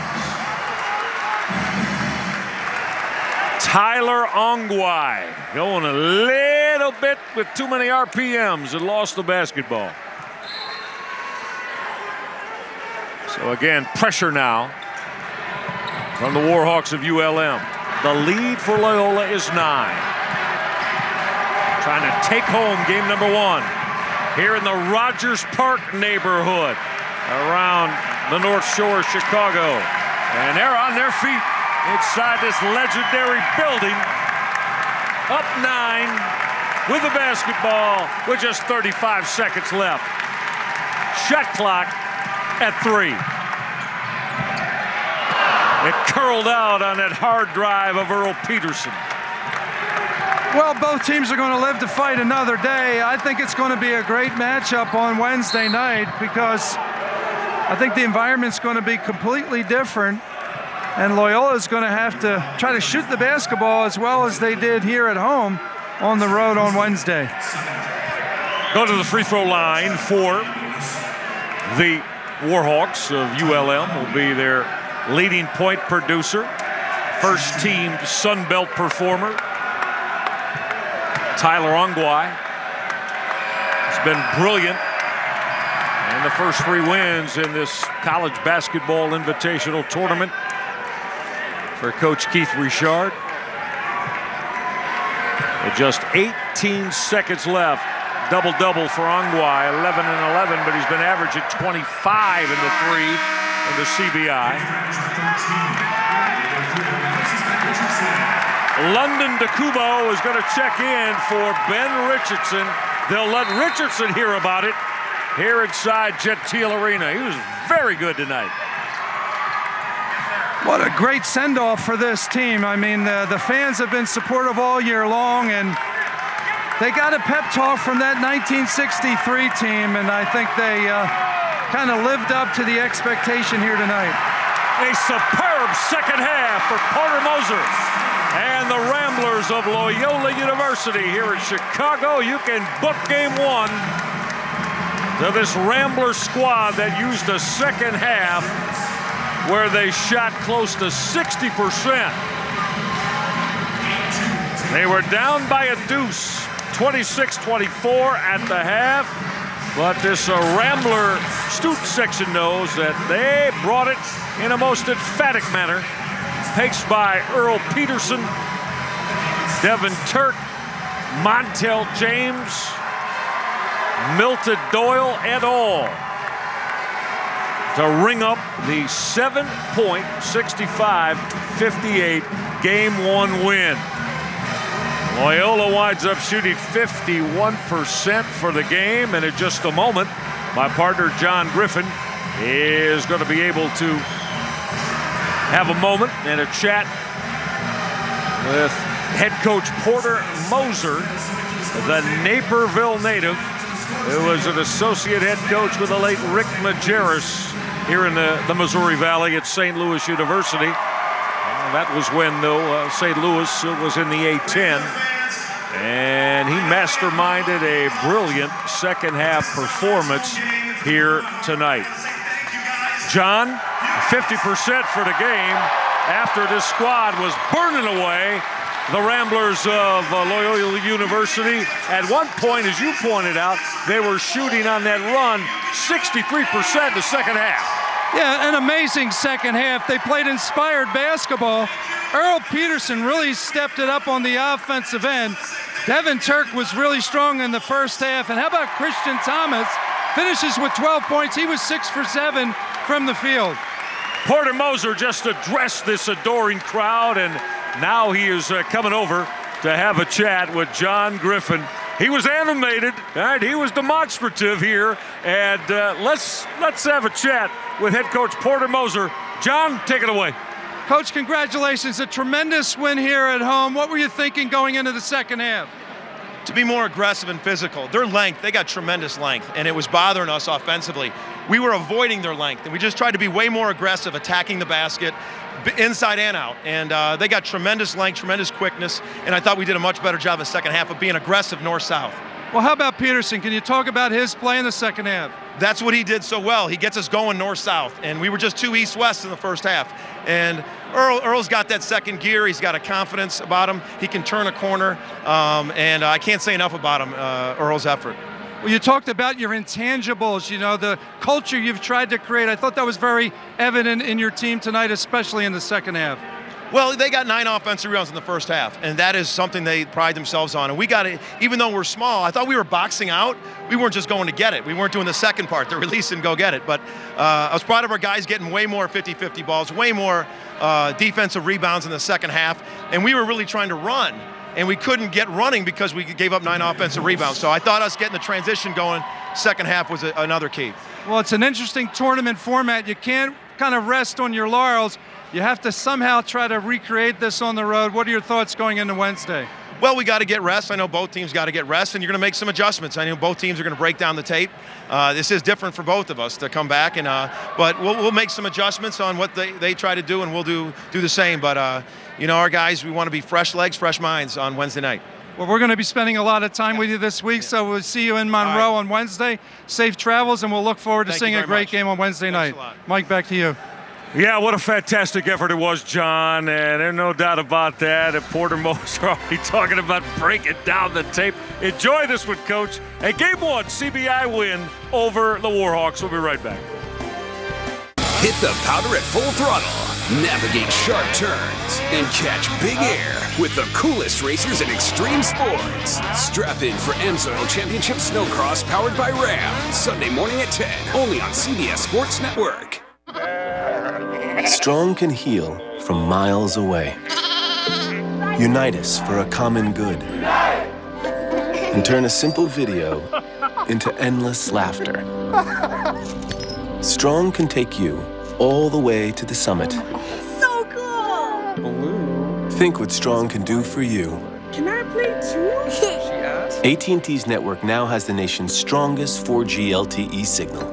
Tyler Ongwai going a little bit with too many RPMs and lost the basketball. So again, pressure now from the Warhawks of ULM. The lead for Loyola is 9. Trying to take home game number 1 here in the Rogers Park neighborhood around the North Shore of Chicago. And they're on their feet inside this legendary building. Up 9 with the basketball with just 35 seconds left. Shot clock at 3. It curled out on that hard drive of Earl Peterson. Well, both teams are going to live to fight another day. I think it's going to be a great matchup on Wednesday night because I think the environment's going to be completely different, and Loyola is going to have to try to shoot the basketball as well as they did here at home on the road on Wednesday. Go to the free throw line for the Warhawks of ULM. Will be their leading point producer, first team Sun Belt performer, Tyler Ongwai. Has been brilliant, and the first 3 wins in this college basketball invitational tournament for Coach Keith Richard. With just 18 seconds left. Double-double for Ongwai, 11 and 11, but he's been averaging 25 in the 3 in the CBI. London DeCubo is going to check in for Ben Richardson. They'll let Richardson hear about it here inside Gentile Arena. He was very good tonight. What a great send-off for this team. I mean, the fans have been supportive all year long, and they got a pep talk from that 1963 team, and I think they kind of lived up to the expectation here tonight. A superb second half for Porter Moser and the Ramblers of Loyola University here in Chicago. You can book game one to this Rambler squad that used a second half where they shot close to 60%. They were down by a deuce, 26-24 at the half, but this Rambler student section knows that they brought it in a most emphatic manner. Pace by Earl Peterson, Devin Turk, Montel James, Milton Doyle et al. To ring up the 7-point, 65-58 Game 1 win. Loyola winds up shooting 51% for the game, and in just a moment, my partner John Griffin is going to be able to have a moment and a chat with head coach Porter Moser, the Naperville native, who was an associate head coach with the late Rick Majerus here in the Missouri Valley at St. Louis University. That was when, though, St. Louis was in the A-10. And he masterminded a brilliant second-half performance here tonight. John, 50% for the game after this squad was burning away the Ramblers of Loyola University. At one point, as you pointed out, they were shooting on that run 63% the second half. Yeah, an amazing second half. They played inspired basketball. Earl Peterson really stepped it up on the offensive end. Devin Turk was really strong in the first half. And how about Christian Thomas? Finishes with 12 points. He was 6 for 7 from the field. Porter Moser just addressed this adoring crowd, and now he is coming over to have a chat with John Griffin. He was animated, all right? He was demonstrative here, and let's have a chat with head coach Porter Moser. John, take it away. Coach, congratulations. A tremendous win here at home. What were you thinking going into the second half? To be more aggressive and physical. Their length, they got tremendous length, and it was bothering us offensively. We were avoiding their length, and we just tried to be way more aggressive, attacking the basket, inside and out. And they got tremendous length, tremendous quickness, and I thought we did a much better job in the second half of being aggressive north-south. Well, how about Peterson? Can you talk about his play in the second half? That's what he did so well. He gets us going north-south, and we were just too east-west in the first half. And Earl's got that second gear. He's got a confidence about him. He can turn a corner, and I can't say enough about him, Earl's effort. Well, you talked about your intangibles, you know, the culture you've tried to create. I thought that was very evident in your team tonight, especially in the second half. Well, they got 9 offensive rebounds in the first half, and that is something they pride themselves on. And we got it, even though we're small, I thought we were boxing out. We weren't just going to get it. We weren't doing the second part, the release and go get it. But I was proud of our guys getting way more 50-50 balls, way more defensive rebounds in the second half. And we were really trying to run, and we couldn't get running because we gave up 9 offensive rebounds. So I thought us getting the transition going second half was another key. Well, it's an interesting tournament format. You can't kind of rest on your laurels. You have to somehow try to recreate this on the road. What are your thoughts going into Wednesday? Well, we got to get rest. I know both teams got to get rest, and you're going to make some adjustments. I know both teams are going to break down the tape. This is different for both of us to come back, and but we'll make some adjustments on what they try to do, and we'll do the same. But you know, our guys, we want to be fresh legs, fresh minds on Wednesday night. Well, we're going to be spending a lot of time with you this week, so we'll see you in Monroe on Wednesday. Safe travels, and we'll look forward to seeing a great game on Wednesday night. Mike, back to you. Yeah, what a fantastic effort it was, John, and there's no doubt about that. And Porter Moser already talking about breaking down the tape. Enjoy this one, Coach. A Game 1 CBI win over the Warhawks. We'll be right back. Hit the powder at full throttle, navigate sharp turns, and catch big air with the coolest racers in extreme sports. Strap in for AMSOIL Championship Snowcross powered by Ram, Sunday morning at 10, only on CBS Sports Network. Strong can heal from miles away. Unite us for a common good. And turn a simple video into endless laughter. Strong can take you all the way to the summit. So Think what Strong can do for you. Can I play too? She asked. AT&T's network now has the nation's strongest 4G LTE signal.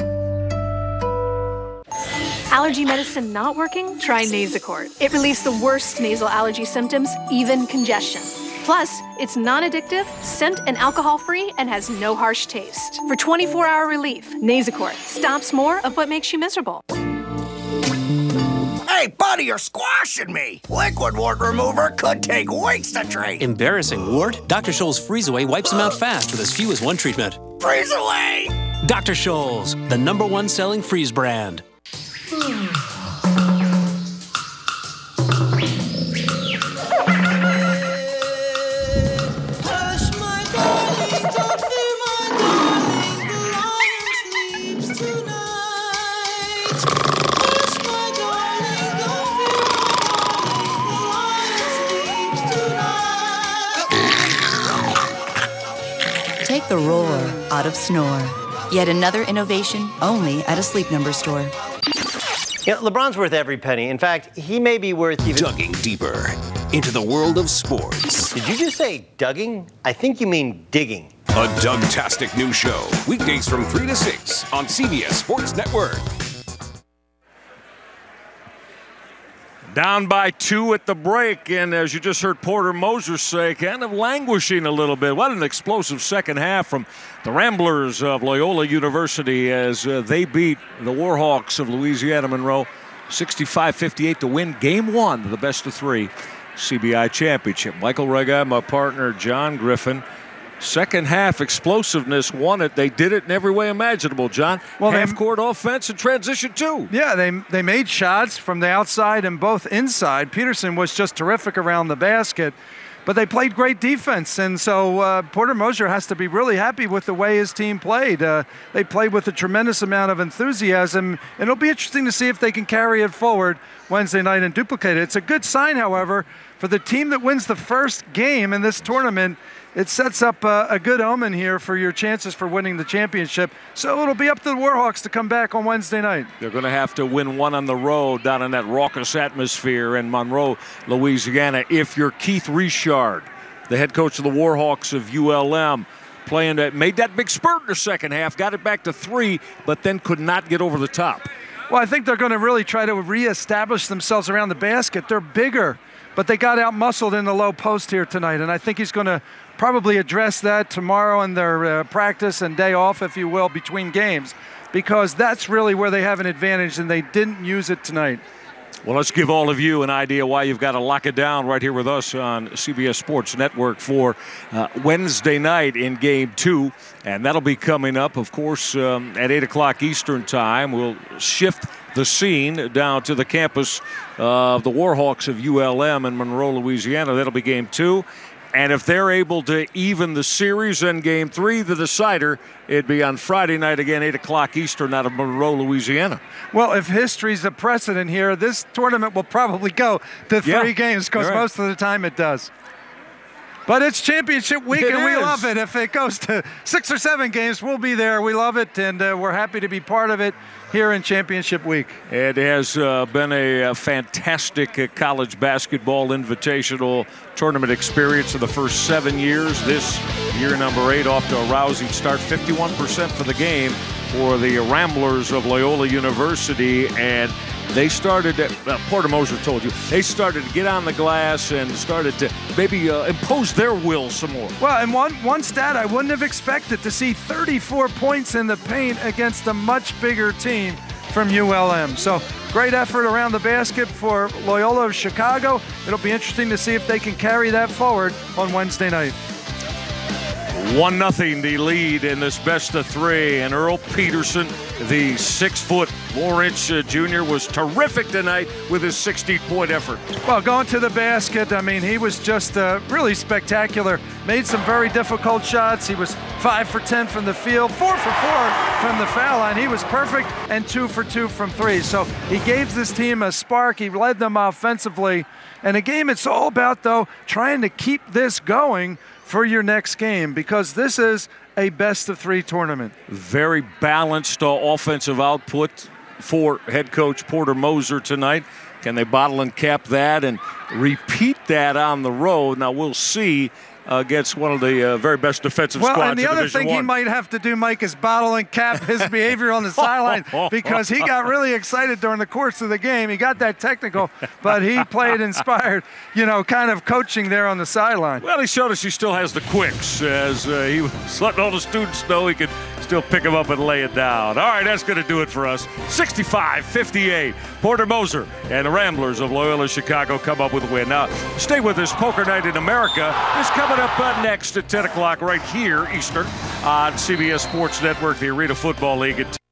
Allergy medicine not working? Try Nasacort. It relieves the worst nasal allergy symptoms, even congestion. Plus, it's non-addictive, scent and alcohol-free, and has no harsh taste. For 24-hour relief, Nasacort stops more of what makes you miserable. Hey, buddy, you're squashing me. Liquid wart remover could take weeks to treat. Embarrassing wart? Dr. Scholl's Freeze Away wipes them out fast with as few as one treatment. Freeze Away! Dr. Scholl's, the #1 selling freeze brand. Take the roar out of snore. Yet another innovation only at a Sleep Number store. You know, LeBron's worth every penny. In fact, he may be worth even... Dugging deeper into the world of sports. Did you just say dugging? I think you mean digging. A Doug-tastic new show. Weekdays from 3 to 6 on CBS Sports Network. Down by 2 at the break, and as you just heard Porter Moser say, kind of languishing a little bit. What an explosive second half from the Ramblers of Loyola University as they beat the Warhawks of Louisiana Monroe 65-58 to win Game 1 of the best-of-3 CBI Championship. Michael Rega, my partner John Griffin. Second half explosiveness won it. They did it in every way imaginable, John. Well, half-court offense and transition, too. Yeah, they made shots from the outside and both inside. Peterson was just terrific around the basket, but they played great defense. And so Porter Moser has to be really happy with the way his team played. They played with a tremendous amount of enthusiasm, and it'll be interesting to see if they can carry it forward Wednesday night and duplicate it. It's a good sign, however, for the team that wins the first game in this tournament. It sets up a good omen here for your chances for winning the championship. So it'll be up to the Warhawks to come back on Wednesday night. They're going to have to win one on the road down in that raucous atmosphere in Monroe, Louisiana. If you're Keith Richard, the head coach of the Warhawks of ULM, playing that, made that big spurt in the second half, got it back to 3, but then could not get over the top. Well, I think they're going to really try to reestablish themselves around the basket. They're bigger, but they got out-muscled in the low post here tonight, and I think he's going to probably address that tomorrow in their practice and day off, if you will, between games, because that's really where they have an advantage, and they didn't use it tonight. Well, let's give all of you an idea why you've got to lock it down right here with us on CBS Sports Network for Wednesday night in Game 2. And that'll be coming up, of course, at 8 o'clock Eastern Time. We'll shift the scene down to the campus of the Warhawks of ULM in Monroe, Louisiana. That'll be Game 2. And if they're able to even the series in Game 3, the decider, it'd be on Friday night again, 8 o'clock Eastern out of Monroe, Louisiana. Well, if history's a precedent here, this tournament will probably go to 3 games because most of the time it does. But it's championship week, and we love it. If it goes to 6 or 7 games, we'll be there. We love it, and we're happy to be part of it here in championship week. It has been a fantastic college basketball invitational tournament experience in the first 7 years. This year number 8 off to a rousing start, 51% for the game for the Ramblers of Loyola University, and they started, Porter Moser told you, they started to get on the glass and started to maybe impose their will some more. Well, and one stat I wouldn't have expected to see 34 points in the paint against a much bigger team from ULM. So great effort around the basket for Loyola of Chicago. It'll be interesting to see if they can carry that forward on Wednesday night. 1-0 the lead in this best-of-3, and Earl Peterson, the 6-foot, 4-inch junior, was terrific tonight with his 16-point effort. Well, going to the basket, I mean, he was just really spectacular. Made some very difficult shots. He was 5 for 10 from the field, 4 for 4 from the foul line. He was perfect, and 2 for 2 from 3. So he gave this team a spark. He led them offensively. And a game, it's all about, though, trying to keep this going for your next game, because this is a best-of-3 tournament. Very balanced offensive output for head coach Porter Moser tonight. Can they bottle and cap that and repeat that on the road. Now we'll see against one of the very best defensive squads and the in other Division thing I. he might have to do, Mike, is bottle and cap his behavior on the sideline, because he got really excited during the course of the game. He got that technical, but he played inspired, kind of coaching there on the sideline. Well, he showed us he still has the quicks, as he was letting all the students know he could still pick them up and lay it down. All right, that's going to do it for us. 65-58. Porter Moser and the Ramblers of Loyola Chicago come up with a win. Now, stay with us. Poker Night in America is coming up next at 10 o'clock right here Eastern on CBS Sports Network, the Arena Football League.